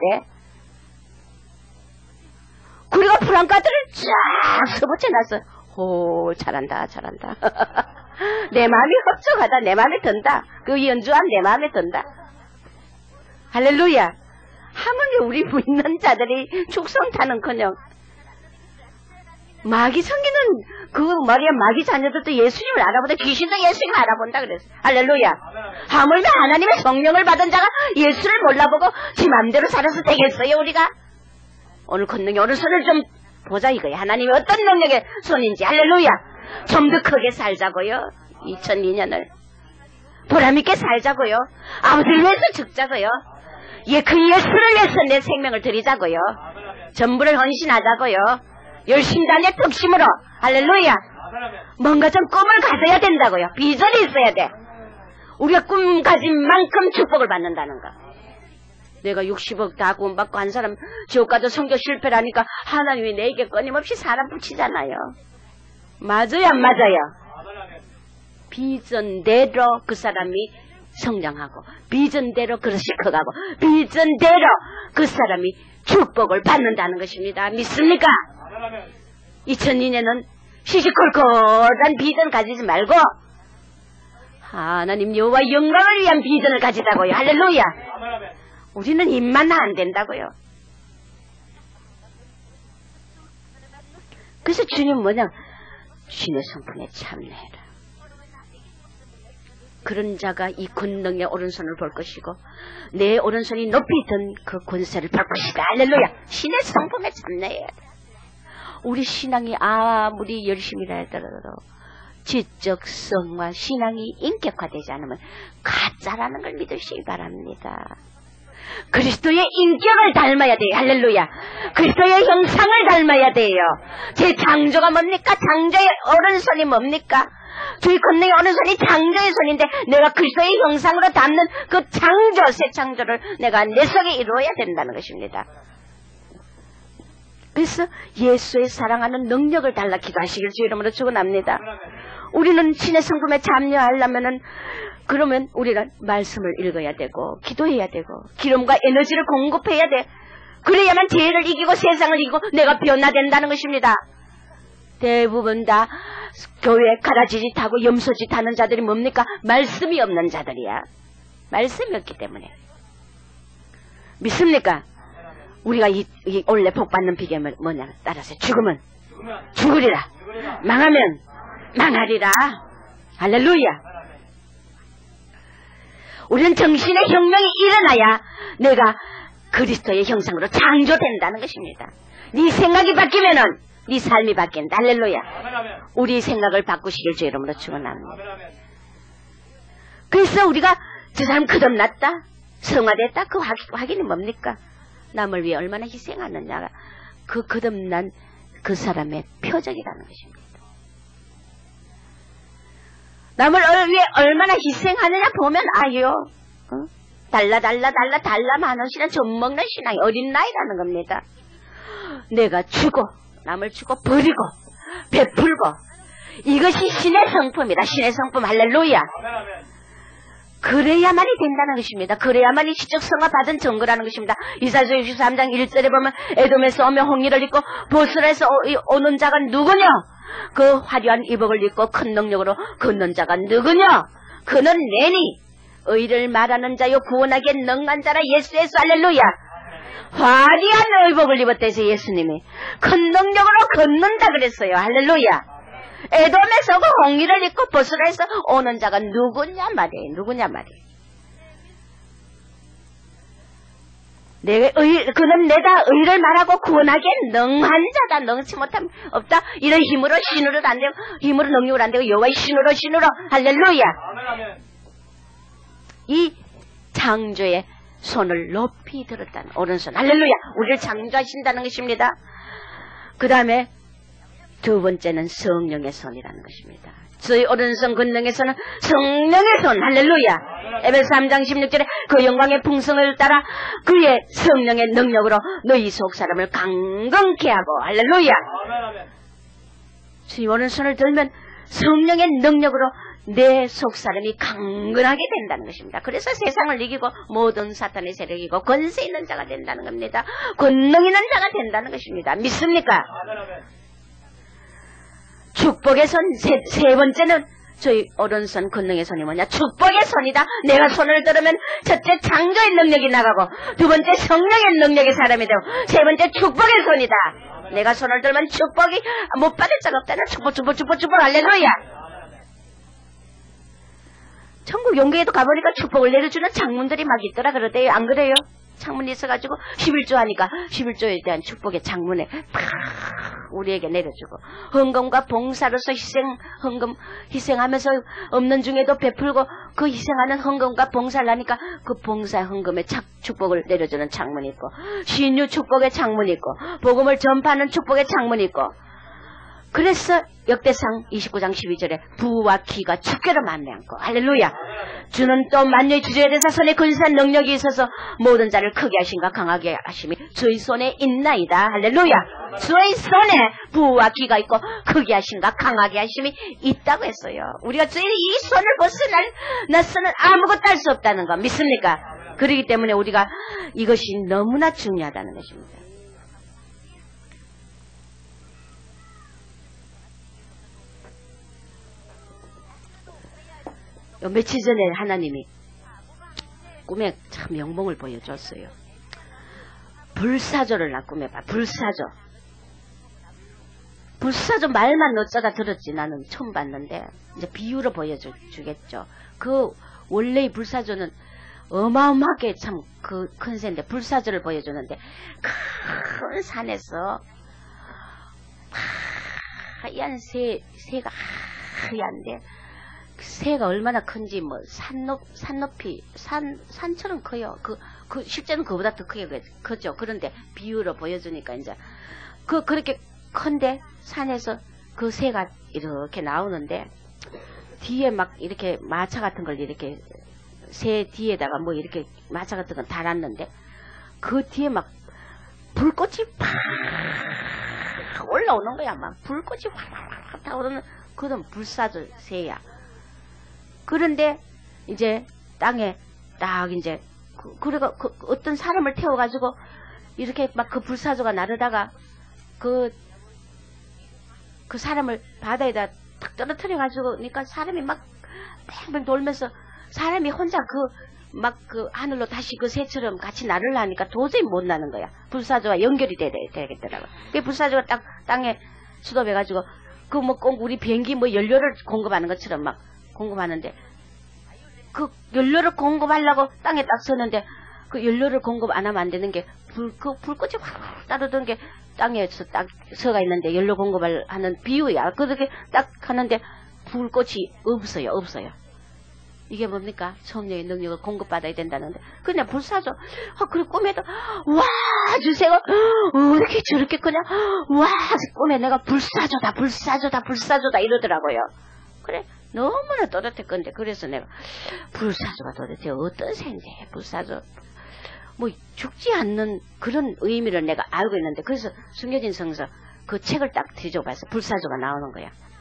그리고 프랑카드를 쫙 서붙여놨어. 오 잘한다 잘한다. 내 마음이 흡족하다. 내 마음에 든다. 그 연주함 내 마음에 든다. 할렐루야. 하물며 우리 믿는 자들이 축성타는커녕 마귀 성기는 그 말이야 마귀 자녀들도 예수님을 알아보다 귀신도 예수님을 알아본다 그랬어. 할렐루야. 하물며 하나님의 성령을 받은 자가 예수를 몰라보고 지 맘대로 살아서 되겠어요 우리가? 오늘 권능의 오른손을 좀 보자 이거야. 하나님이 어떤 능력의 손인지. 할렐루야. 좀 더 크게 살자고요. 이천이 년을 보람있게 살자고요. 아버지를 위해서 죽자고요. 예, 그 예수를 위해서 내 생명을 드리자고요. 전부를 헌신하자고요. 열심히 다내 뚝심으로. 할렐루야. 뭔가 좀 꿈을 가져야 된다고요. 비전이 있어야 돼. 우리가 꿈 가진 만큼 축복을 받는다는 거. 내가 육십억 다 구원받고 한 사람 지옥 가도 성교 실패라니까 하나님이 내게 끊임없이 사람 붙이잖아요. 맞아요 안 맞아요? 비전대로 그 사람이 성장하고 비전대로 그릇이 커가고 비전대로 그 사람이 축복을 받는다는 것입니다. 믿습니까? 이천이 년은 시시콜콜한 비전 가지지 말고 하나님 여호와 영광을 위한 비전을 가지자고요. 할렐루야. 우리는 입만 안 된다고요. 그래서 주님 뭐냐 주님의 성품에 참내해라. 그런 자가 이 권능의 오른손을 볼 것이고 내 오른손이 높이 든 그 권세를 볼 것이다. 할렐루야. 신의 성품에 참내해야 돼. 우리 신앙이 아무리 열심히라 하더라도 지적성과 신앙이 인격화되지 않으면 가짜라는 걸 믿으시기 바랍니다. 그리스도의 인격을 닮아야 돼요. 할렐루야. 그리스도의 형상을 닮아야 돼요. 제 창조가 뭡니까? 창조의 오른손이 뭡니까? 주의 권능의 오른손이 창조의 손인데 내가 그리스도의 형상으로 담는 그 창조, 새 창조를 내가 내 속에 이루어야 된다는 것입니다. 그래서 예수의 사랑하는 능력을 달라 기도하시길 주 이름으로 축원합니다. 우리는 신의 성품에 참여하려면은 그러면 우리는 말씀을 읽어야 되고 기도해야 되고 기름과 에너지를 공급해야 돼. 그래야만 죄를 이기고 세상을 이기고 내가 변화된다는 것입니다. 대부분 다 교회에 가라지짓 하고 염소짓 하는 자들이 뭡니까? 말씀이 없는 자들이야. 말씀이 없기 때문에. 믿습니까? 우리가 이, 이 원래 복받는 비결은 뭐냐? 따라서 죽으면 죽으리라. 망하면 망하리라. 할렐루야. 우리는 정신의 혁명이 일어나야 내가 그리스도의 형상으로 창조된다는 것입니다. 네 생각이 바뀌면은 네 삶이 바뀐다. 할렐루야. 우리 생각을 바꾸시길 주 이름으로 축원합니다. 그래서 우리가 저 사람 거듭났다, 성화됐다, 그 확, 확인이 뭡니까? 남을 위해 얼마나 희생하느냐가 그 거듭난 그 사람의 표적이라는 것입니다. 남을 위해 얼마나 희생하느냐 보면 아요. 어? 달라 달라 달라 달라 많은 신앙, 젖먹는 신앙이 어린 나이라는 겁니다. 내가 주고 남을 주고 버리고 베풀고 이것이 신의 성품이다. 신의 성품. 할렐루야. 그래야만이 된다는 것입니다. 그래야만이 시적 성화 받은 증거라는 것입니다. 이사야서 육십삼 장 일 절에 보면 에돔에서 오며 홍리를 입고 보스라에서 오는 자가 누구냐? 그 화려한 이복을 입고 큰 능력으로 걷는 자가 누구냐? 그는 내니 의를 말하는 자요 구원하기에 능한 자라. 예수 예수 할렐루야. 화려한 의복을 입었대서 예수님이 큰 능력으로 걷는다 그랬어요. 할렐루야. 에돔에서 그 홍리를 입고 보스라에서 오는 자가 누구냐 말이에요. 누구냐 말이에요. 내 의, 그는 내가 의를 말하고 구원하기에 능한 자다. 능치 못함 없다. 이런 힘으로 신으로도 안 되고 힘으로 능력으로 안 되고 여호와의 신으로 신으로. 할렐루야. 이 창조의 손을 높이 들었다는 오른손. 할렐루야. 우리를 창조하신다는 것입니다. 그 다음에 두 번째는 성령의 손이라는 것입니다. 저희 오른손 권능의 손은 성령의 손. 할렐루야. 에베소 삼 장 십육 절에 그 영광의 풍성을 따라 그의 성령의 능력으로 너희 속 사람을 강건케 하고. 할렐루야. 저희 오른손을 들면 성령의 능력으로 내 속 사람이 강건하게 된다는 것입니다. 그래서 세상을 이기고 모든 사탄의 세력을 이기고 권세 있는 자가 된다는 겁니다. 권능 있는 자가 된다는 것입니다. 믿습니까? 축복의 손. 세, 세 번째는 저희 오른손 권능의 손이 뭐냐? 축복의 손이다. 내가 손을 들으면 첫째 창조의 능력이 나가고 두 번째 성령의 능력의 사람이 되고 세 번째 축복의 손이다. 내가 손을 들면 축복이 못 받을 자가 없다는 축복 축복 축복 축복. 할렐루야. 천국 용계에도 가보니까 축복을 내려주는 창문들이 막 있더라 그러대요. 안 그래요? 창문이 있어가지고 십일조 하니까 십일조에 대한 축복의 창문에 팍 우리에게 내려주고 헌금과 봉사로서 희생, 헌금 희생하면서 없는 중에도 베풀고 그 희생하는 헌금과 봉사를 하니까 그 봉사 헌금의 착, 축복을 내려주는 창문이 있고 신유 축복의 창문이 있고 복음을 전파하는 축복의 창문이 있고 그래서 역대상 이십구 장 십이 절에 부와 기가 축계로 만나고. 할렐루야. 주는 또 만유의 주저에 대해서 손에 근사한 능력이 있어서 모든 자를 크게 하신가 강하게 하심이 주의 손에 있나이다. 할렐루야. 주의 손에 부와 기가 있고 크게 하신가 강하게 하심이 있다고 했어요. 우리가 주의 이 손을 벗어날 나서는 아무것도 할 수 없다는 거 믿습니까? 그렇기 때문에 우리가 이것이 너무나 중요하다는 것입니다. 며칠 전에 하나님이 꿈에 참 영몽을 보여줬어요. 불사조를 나 꿈에 봐. 불사조. 불사조 말만 어쩌다 들었지 나는 처음 봤는데 이제 비유로 보여주겠죠. 그 원래의 불사조는 어마어마하게 참 그 큰 새인데 불사조를 보여주는데 큰 산에서 하얀 새, 새가 하얀데 새가 얼마나 큰지 뭐 산높 산높이 산 산처럼 커요. 그 그 실제는 그보다 더 크게 크죠. 그런데 비유로 보여주니까 이제 그 그렇게 큰데 산에서 그 새가 이렇게 나오는데 뒤에 막 이렇게 마차 같은 걸 이렇게 새 뒤에다가 뭐 이렇게 마차 같은 건 달았는데 그 뒤에 막 불꽃이 팍 올라오는 거야. 막 불꽃이 확 타오르는 그런 불사조 새야. 그런데 이제 땅에 딱 이제 그, 그리고 그, 어떤 사람을 태워가지고 이렇게 막 그 불사조가 나르다가 그, 그 사람을 바다에다 탁 떨어뜨려가지고 그러니까 사람이 막 뺑뺑 돌면서 사람이 혼자 그 막 그 하늘로 다시 그 새처럼 같이 나르려니까 도저히 못 나는 거야. 불사조와 연결이 돼, 되겠더라고. 그 불사조가 딱 땅에 수도해가지고 그 뭐 꼭 우리 비행기 뭐 연료를 공급하는 것처럼 막 공급하는데 그 연료를 공급하려고 땅에 딱 서는데 그 연료를 공급 안 하면 안 되는 게 불, 그 불꽃이 확 따르던 게 땅에서 딱 서가 있는데 연료 공급을 하는 비유야. 그렇게 딱 하는데 불꽃이 없어요. 없어요. 이게 뭡니까? 성령의 능력을 공급받아야 된다는데 그냥 불사조. 아, 그리고 꿈에도 와 주세요. 어, 이렇게 저렇게 그냥 와 꿈에 내가 불사조다 불사조다 불사조다 이러더라고요. 그래 너무나 또렷했건데 그래서 내가 불사조가 도대체 어떤 새인데 불사조 뭐 죽지 않는 그런 의미를 내가 알고 있는데 그래서 숨겨진 성서 그 책을 딱 뒤져봐서 불사조가 나오는 거야.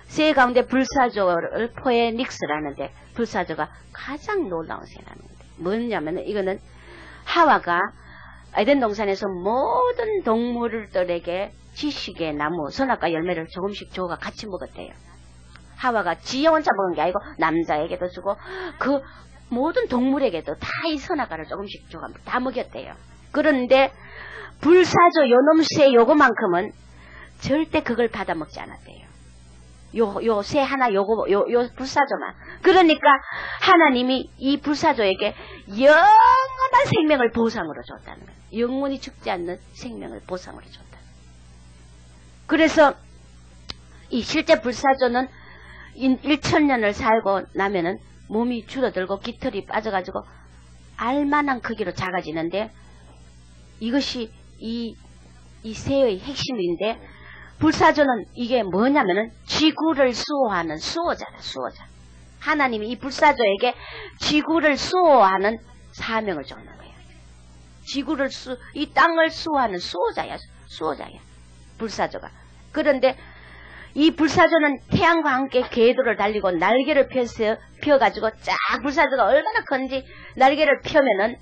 새 가운데 불사조를 포에닉스라는데 불사조가 가장 놀라운 새라는데 뭐냐면 이거는 하와가 에덴 동산에서 모든 동물들에게 지식의 나무 선악과 열매를 조금씩 줘가 같이 먹었대요. 하와가 지 혼자 먹은 게 아니고 남자에게도 주고 그 모든 동물에게도 다 이 선악과를 조금씩 줘가 다 먹였대요. 그런데 불사조 요놈 새 요거만큼은 절대 그걸 받아 먹지 않았대요. 요, 요 새 하나 요거 요, 요 불사조만. 그러니까 하나님이 이 불사조에게 영원한 생명을 보상으로 줬다는 거예요. 영원히 죽지 않는 생명을 보상으로 줬다. 그래서 이 실제 불사조는 천 년을 살고 나면은 몸이 줄어들고 깃털이 빠져가지고 알만한 크기로 작아지는데 이것이 이, 이 새의 핵심인데 불사조는 이게 뭐냐면은 지구를 수호하는 수호자다, 수호자. 하나님이 이 불사조에게 지구를 수호하는 사명을 줬는 거예요. 지구를 수, 이 땅을 수호하는 수호자야, 수호자야. 불사조가. 그런데 이 불사조는 태양과 함께 궤도를 달리고 날개를 펴서, 펴가지고 쫙 불사조가 얼마나 큰지 날개를 펴면은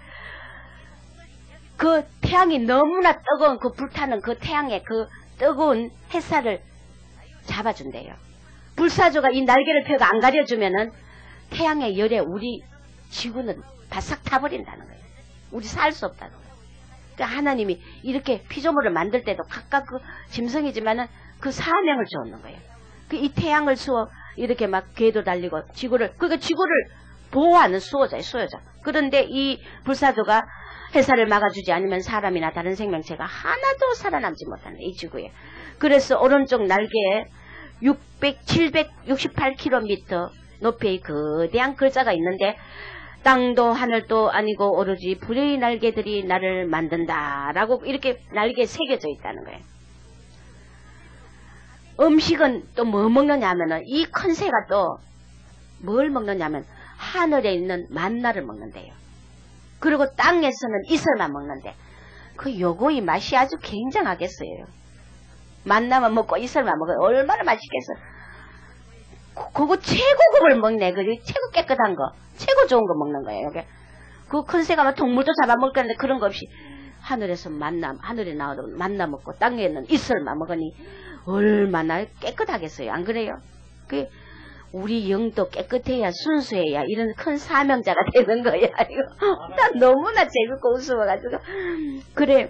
그 태양이 너무나 뜨거운 그 불타는 그 태양의 그 뜨거운 햇살을 잡아준대요. 불사조가 이 날개를 펴가 안 가려주면은 태양의 열에 우리 지구는 바싹 타버린다는 거예요. 우리 살 수 없다는 거예요. 그러니까 하나님이 이렇게 피조물을 만들 때도 각각 그 짐승이지만은 그 사명을 주었는 거예요. 그 이 태양을 수호 이렇게 막 궤도 달리고 지구를 그러니까 지구를 보호하는 수호자예요, 수호자. 그런데 이 불사조가 햇살을 막아주지 않으면 사람이나 다른 생명체가 하나도 살아남지 못한다, 이 지구에. 그래서 오른쪽 날개에 육백, 칠백육십팔 킬로미터 높이의 거대한 글자가 있는데 땅도 하늘도 아니고 오로지 불의 날개들이 나를 만든다 라고 이렇게 날개에 새겨져 있다는 거예요. 음식은 또 뭐 먹느냐 하면은 이 큰 새가 또 뭘 먹느냐 하면 하늘에 있는 만나를 먹는데요. 그리고 땅에서는 이슬만 먹는데 그 요거의 맛이 아주 굉장하겠어요. 만나만 먹고 이슬만 먹어요. 얼마나 맛있겠어. 그, 그거 최고급을 먹네. 그 최고 깨끗한 거, 최고 좋은 거 먹는 거예요. 이게 그 큰 새가 막 동물도 잡아먹을 건데 그런 거 없이 하늘에서 만나, 하늘에 나와도 만나 먹고 땅에는 이슬만 먹으니 얼마나 깨끗하겠어요. 안 그래요? 그 우리 영도 깨끗해야 순수해야 이런 큰 사명자가 되는 거야. 이거 난 너무나 재밌고 웃어가지고 그래.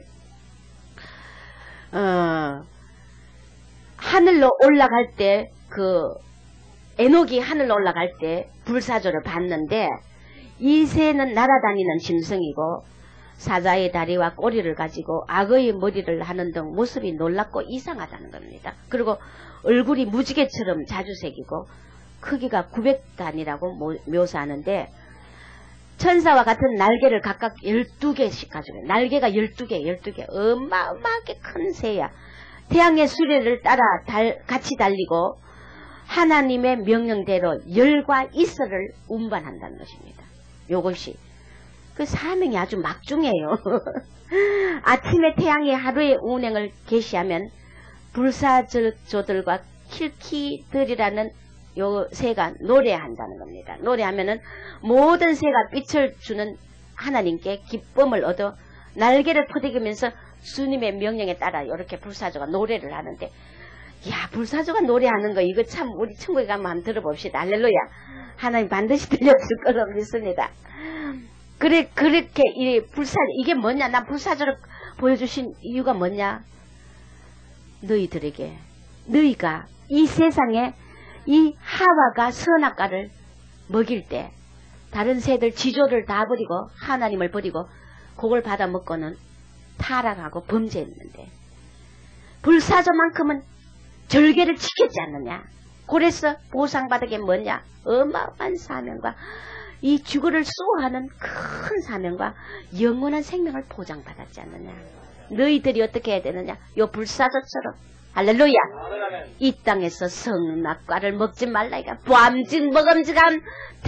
어, 하늘로 올라갈 때 그 에녹이 하늘로 올라갈 때 불사조를 봤는데 이 새는 날아다니는 짐승이고 사자의 다리와 꼬리를 가지고 악어의 머리를 하는 등 모습이 놀랍고 이상하다는 겁니다. 그리고 얼굴이 무지개처럼 자주색이고 크기가 구백 단이라고 묘사하는데 천사와 같은 날개를 각각 열두 개씩 가지고 날개가 열두 개, 열두 개 어마어마하게 큰 새야. 태양의 수레를 따라 달, 같이 달리고 하나님의 명령대로 열과 이슬을 운반한다는 것입니다. 요것이 그 사명이 아주 막중해요. 아침에 태양이 하루의 운행을 개시하면 불사조들과 킬키들이라는 요 새가 노래한다는 겁니다. 노래하면은 모든 새가 빛을 주는 하나님께 기쁨을 얻어 날개를 퍼대기면서 주님의 명령에 따라 이렇게 불사조가 노래를 하는데, 야, 불사조가 노래하는 거 이거 참 우리 천국에 가면 한번 들어봅시다. 할렐루야. 하나님 반드시 들려줄 거로 믿습니다. 그래, 그렇게 이 불사 이게 뭐냐? 난 불사조를 보여주신 이유가 뭐냐? 너희들에게 너희가 이 세상에 이 하와가 선악과를 먹일 때 다른 새들 지조를 다 버리고 하나님을 버리고 그걸 받아 먹고는 타락하고 범죄했는데 불사조만큼은 절개를 지켰지 않느냐. 그래서 보상받은 게 뭐냐? 어마어마한 사명과 이 지구를 수호하는 큰 사명과 영원한 생명을 보장받았지 않느냐. 너희들이 어떻게 해야 되느냐? 요 불사조처럼 할렐루야. 이 땅에서 선악과를 먹지 말라. 이가 보암직 먹음직한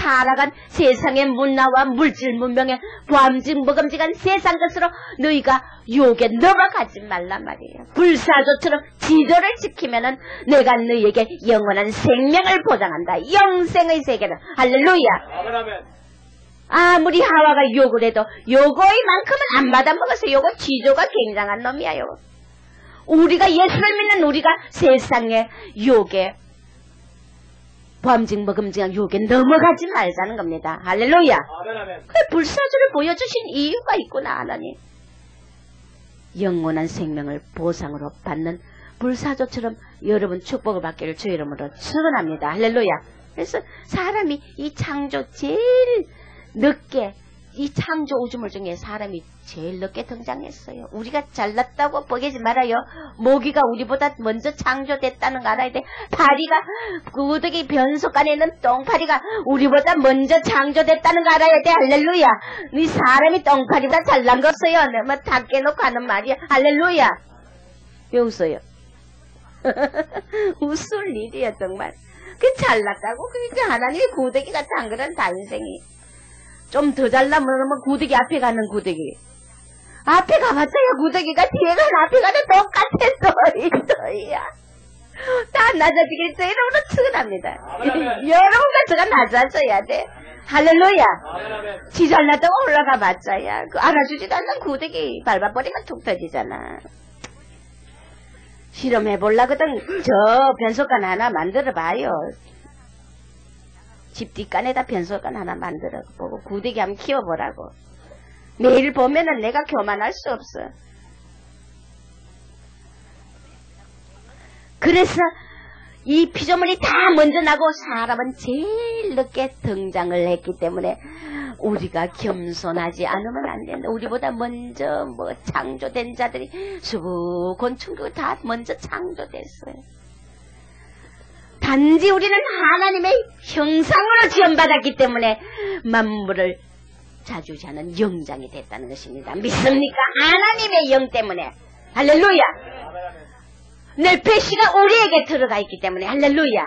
타락한 세상의 문화와 물질 문명에 보암직먹음직한 세상 것으로 너희가 유혹에 넘어가지 말란 말이에요. 불사조처럼 지도를 지키면은 내가 너희에게 영원한 생명을 보장한다. 영생의 세계를. 할렐루야. 아무리 하와가 욕을 해도 요거이만큼은 안 받아먹어서 요거 지조가 굉장한 놈이야. 요거. 우리가 예수를 믿는 우리가 세상의 욕에 보암직 먹음직한 유혹에 넘어가지 말자는 겁니다. 할렐루야. 그 불사조를 보여주신 이유가 있구나. 하나님. 영원한 생명을 보상으로 받는 불사조처럼 여러분 축복을 받기를 주 이름으로 축원합니다. 할렐루야. 그래서 사람이 이 창조 제일 늦게 이 창조 우주물 중에 사람이 제일 늦게 등장했어요. 우리가 잘났다고 뻐개지 말아요. 모기가 우리보다 먼저 창조됐다는 거 알아야 돼. 파리가 구더기 변속간에 있는 똥파리가 우리보다 먼저 창조됐다는 거 알아야 돼. 할렐루야. 이 사람이 똥파리보다 잘난 거 없어요. 내가 다 깨놓고 하는 말이야. 할렐루야. 왜 웃어요? 웃을 일이야 정말. 그 잘났다고 그게 하나님의 구더기 같은 안 그런 단생이. 좀 더 잘나면 구더기 앞에 가는 구더기. 앞에 가봤자야 구더기가 뒤에 가는 앞에 가는 똑같았어. 이야. 다 낮아지겠어. 이러므로 측은합니다. 여러분과 제가 낮아져야 돼. 할렐루야. 지 잘났다고 올라가 봤자야. 그 알아주지도 않는 구더기 밟아버리면 툭 터지잖아. 실험해보려거든. 저 변속관 하나 만들어봐요. 집 뒷간에다 변속관 하나 만들어 보고 구더기 한번 키워보라고. 매일 보면은 내가 교만할 수 없어. 그래서 이 피조물이 다 먼저 나고 사람은 제일 늦게 등장을 했기 때문에 우리가 겸손하지 않으면 안 된다. 우리보다 먼저 뭐 창조된 자들이 수고 곤충도 다 먼저 창조됐어요. 단지 우리는 하나님의 형상으로 지원받았기 때문에 만물을 자주자는 영장이 됐다는 것입니다. 믿습니까? 하나님의 영 때문에. 할렐루야. 내 배씨가 우리에게 들어가 있기 때문에. 할렐루야.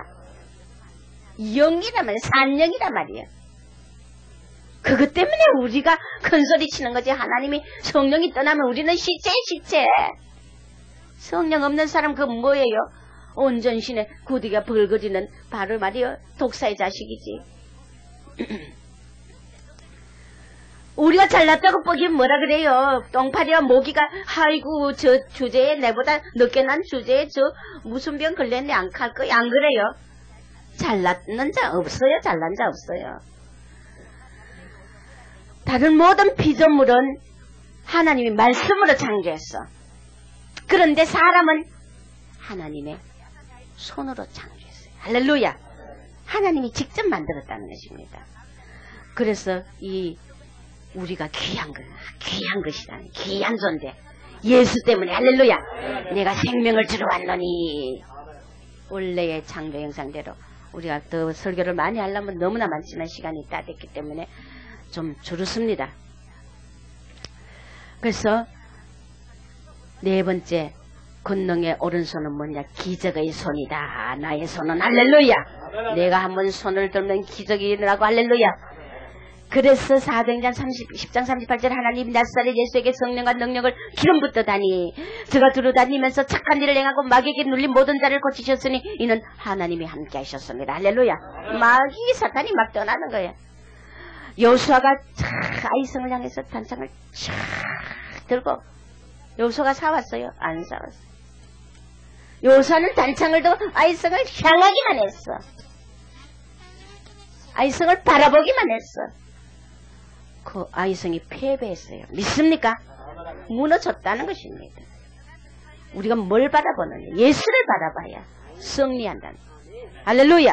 영이라면 산영이란 말이야. 그것 때문에 우리가 큰소리 치는 거지. 하나님이 성령이 떠나면 우리는 시체 시체. 성령 없는 사람 그건 뭐예요? 온전신에 구더기가 벌거지는 바로 말이요 독사의 자식이지. 우리가 잘났다고 뻐기면 뭐라 그래요? 똥파리와 모기가 아이고 저 주제에 내보다 늦게 난 주제에 저 무슨 병 걸렸네 안 칼 거야. 안 그래요? 잘났는 자 없어요. 잘난 자 없어요. 다른 모든 피조물은 하나님이 말씀으로 창조했어. 그런데 사람은 하나님의 손으로 창조했어요. 할렐루야. 하나님이 직접 만들었다는 것입니다. 그래서 이 우리가 귀한 것, 귀한 것이라는 귀한 존재. 예수 때문에. 할렐루야. 내가 생명을 주러 왔노니. 원래의 창조 형상대로 우리가 더 설교를 많이 하려면 너무나 많지만 시간이 다 됐기 때문에 좀 줄었습니다. 그래서 네 번째 권능의 오른손은 뭐냐? 기적의 손이다. 나의 손은. 할렐루야. 내가 한번 손을 들면 기적이 일어나고. 할렐루야. 그래서 사도행전 십 장 삼십팔 절 하나님 나사렛 예수에게 성령과 능력을 기름 붓더다니 저가 두루다니면서 착한 일을 행하고 마귀에게 눌린 모든 자를 고치셨으니 이는 하나님이 함께 하셨습니다. 할렐루야. 마귀 사탄이 막 떠나는 거야. 여호수아가 아이성을 향해서 단창을 촥 들고 여호수아가 사왔어요? 안 사왔어. 여호수아는 단창을 들고 아이성을 향하기만 했어. 아이성을 바라보기만 했어. 그 아이성이 패배했어요. 믿습니까? 무너졌다는 것입니다. 우리가 뭘 바라보느냐? 예수를 바라봐야 승리한다는. 할렐루야.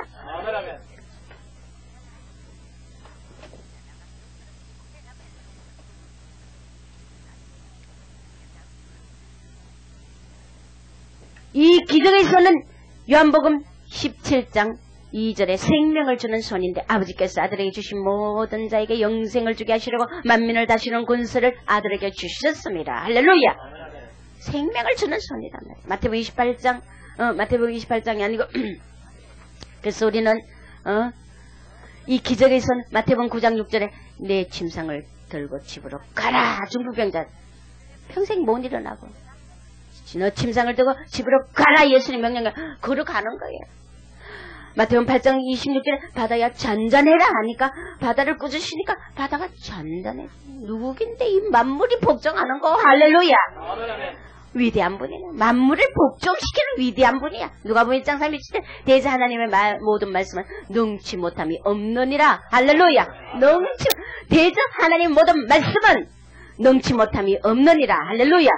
이 기적의 손은 요한복음 십칠 장 이 절에 생명을 주는 손인데 아버지께서 아들에게 주신 모든 자에게 영생을 주게 하시려고 만민을 다스리는 권세를 아들에게 주셨습니다. 할렐루야. 생명을 주는 손이란 말이에요. 마태복음 이십팔 장 어, 마태복음 이십팔 장이 아니고 그래서 우리는 어, 이 기적에선 마태복음 구 장 육 절에 내 침상을 들고 집으로 가라. 중풍병자 평생 못 일어나고 너 침상을 들고 집으로 가라. 예수님 명령에 걸어가는 거예요. 마태복음 팔 장 이십육 절에 바다야 잔잔해라 하니까 바다를 꾸짖으시니까 바다가 잔잔해. 누구긴데 이 만물이 복종하는 거. 할렐루야. 위대한 분이네. 만물을 복종시키는 위대한 분이야. 누가복음 일 장 삼십칠 절 대저 하나님의 말, 모든 말씀은 능치 못함이 없느니라. 할렐루야. 능치 대저 하나님의 모든 말씀은 능치 못함이 없느니라. 할렐루야.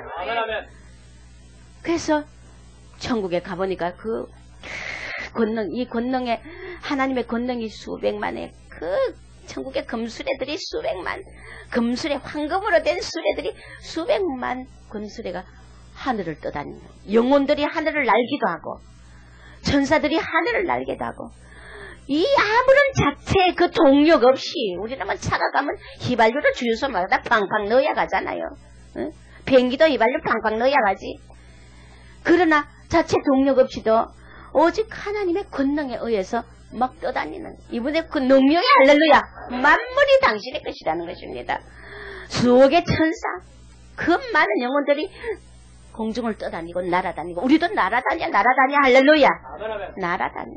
그래서 천국에 가보니까 그 권능, 이 권능에 하나님의 권능이 수백만의 그 천국의 금수레들이 수백만, 금수레 황금으로 된 수레들이 수백만 금수레가 하늘을 떠다니는, 영혼들이 하늘을 날기도 하고 천사들이 하늘을 날기도 하고, 이 아무런 자체의 그 동력 없이 우리는 차가 가면 휘발유를 주유소마다 팡팡 넣어야 가잖아요. 응? 비행기도 휘발유 팡팡 넣어야 가지. 그러나 자체 동력 없이도 오직 하나님의 권능에 의해서 막 떠다니는 이분의 그 능력이 할렐루야. 만물이 당신의 것이라는 것입니다. 수억의 천사, 그 많은 영혼들이 공중을 떠다니고 날아다니고, 우리도 날아다녀 날아다녀 할렐루야. 날아다녀.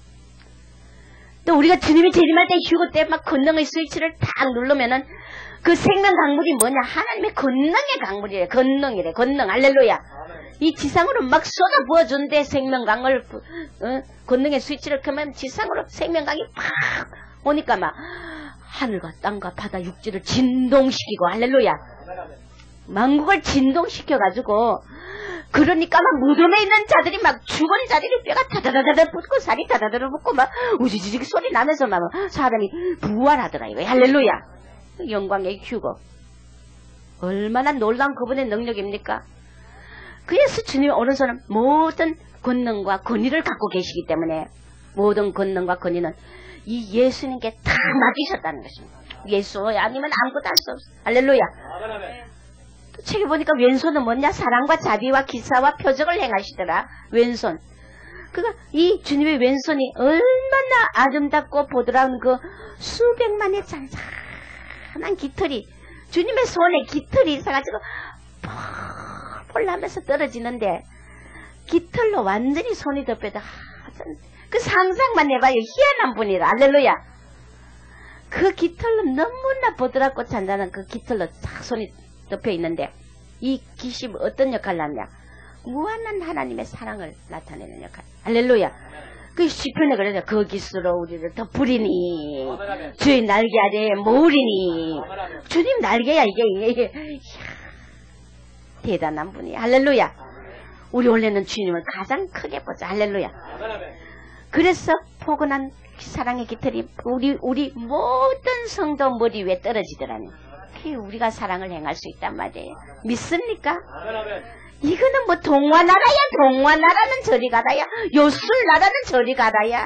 또 우리가 주님이 재림할 때 휴거 때 막 권능의 스위치를 딱 누르면은 그 생명 강물이 뭐냐? 하나님의 권능의 강물이래. 권능이래. 권능. 할렐루야. 이 지상으로 막 쏟아 부어준대. 생명강을, 어? 권능의 스위치를 켜면 지상으로 생명강이 팍 오니까 막 하늘과 땅과 바다 육지를 진동시키고, 할렐루야. 만국을 진동시켜가지고, 그러니까 막 무덤에 있는 자들이 막 죽은 자들이 뼈가 다다다다다 붙고 살이 다다다다 붙고 막 우지지직 소리 나면서 막 사람이 부활하더라 이거. 할렐루야. 영광의 휴거. 얼마나 놀라운 그분의 능력입니까? 그래서 주님의 오른손은 모든 권능과 권위를 갖고 계시기 때문에 모든 권능과 권위는 이 예수님께 다 맡기셨다는 것입니다. 예수 아니면 아무것도 할 수 없어. 할렐루야. 또 책에 보니까 왼손은 뭐냐? 사랑과 자비와 기사와 표적을 행하시더라. 왼손. 그가 이 주님의 왼손이 얼마나 아름답고 보드라운 그 수백만의 잔잔한 깃털이, 주님의 손에 깃털이 있어가지고 폴폴 하면서 떨어지는데 깃털로 완전히 손이 덮여도 그 상상만 해봐요. 희한한 분이라. 할렐루야. 그 깃털로 너무나 보드랍고 잔잔한 그 깃털로 싹 손이 덮여 있는데 이 깃이 어떤 역할을 하냐? 무한한 하나님의 사랑을 나타내는 역할. 할렐루야. 그 시편에 그래서 그 깃으로 우리를 덮으리니 주의 날개 아래 모으리니. 주님 날개야 이게. 이게. 대단한 분이. 할렐루야. 우리 원래는 주님을 가장 크게 보자. 할렐루야. 그래서 포근한 사랑의 깃털이 우리 우리 모든 성도 머리 위에 떨어지더라니. 그게 우리가 사랑을 행할 수 있단 말이에요. 믿습니까? 이거는 뭐 동화나라야. 동화나라는 저리 가라야. 요술나라는 저리 가라야.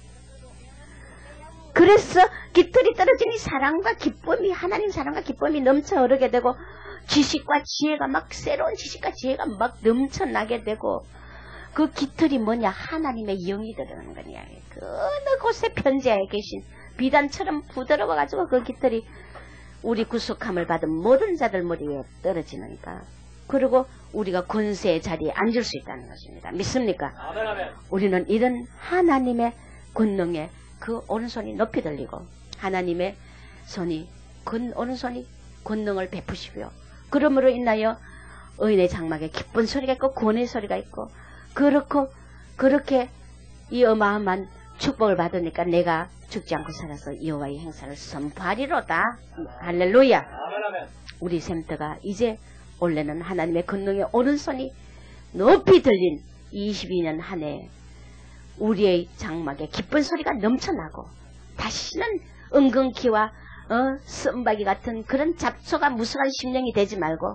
그래서 깃털이 떨어지니 사랑과 기쁨이, 하나님 사랑과 기쁨이 넘쳐 흐르게 되고 지식과 지혜가 막, 새로운 지식과 지혜가 막 넘쳐나게 되고, 그 깃털이 뭐냐? 하나님의 영이 들어가는 거냐. 그 어느 곳에 편지하에 계신 비단처럼 부드러워가지고 그 깃털이 우리 구속함을 받은 모든 자들 머리에 떨어지니까, 그리고 우리가 권세의 자리에 앉을 수 있다는 것입니다. 믿습니까? 우리는 이런 하나님의 권능에 그 오른손이 높이 들리고 하나님의 손이, 권, 오른손이 권능을 베푸시고요. 그러므로 인하여 의인의 장막에 기쁜 소리가 있고 권의 소리가 있고, 그렇고 그렇게 이 어마어마한 축복을 받으니까 내가 죽지 않고 살아서 여호와의 행사를 선포하리로다. 할렐루야. 우리 샘터가 이제 원래는 하나님의 권능의 오른손이 높이 들린 이십이 년 한 해 우리의 장막에 기쁜 소리가 넘쳐나고 다시는 은근키와 어, 쓴바기 같은 그런 잡초가 무성한 심령이 되지 말고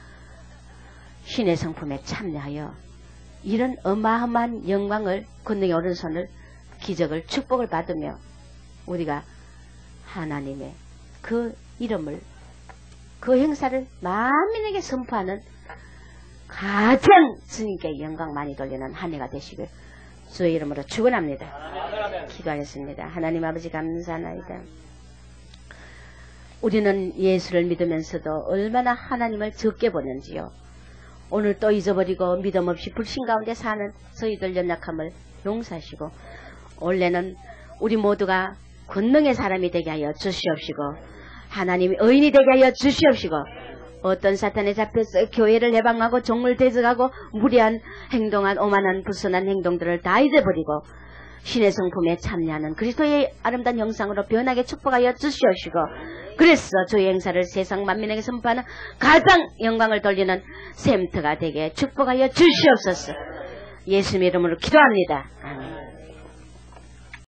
신의 성품에 참여하여 이런 어마어마한 영광을, 권능의 오른손을, 기적을, 축복을 받으며 우리가 하나님의 그 이름을, 그 행사를 만민에게 선포하는 가장 주님께 영광 많이 돌리는 한 해가 되시길 주의 이름으로 축원합니다. 기도하겠습니다. 하나님 아버지 감사하나이다. 우리는 예수를 믿으면서도 얼마나 하나님을 적게 보는지요. 오늘 또 잊어버리고 믿음 없이 불신 가운데 사는 저희들 연약함을 용서하시고 원래는 우리 모두가 권능의 사람이 되게 하여 주시옵시고 하나님이 의인이 되게 하여 주시옵시고 어떤 사탄에 잡혀서 교회를 해방하고 종을 대적하고 무리한 행동한 오만한 불선한 행동들을 다 잊어버리고 신의 성품에 참여하는 그리스도의 아름다운 형상으로 변하게 축복하여 주시옵시고 그래서 주의 행사를 세상 만민에게 선포하는 가장 영광을 돌리는 샘터가 되게 축복하여 주시옵소서. 예수님 이름으로 기도합니다. 아멘.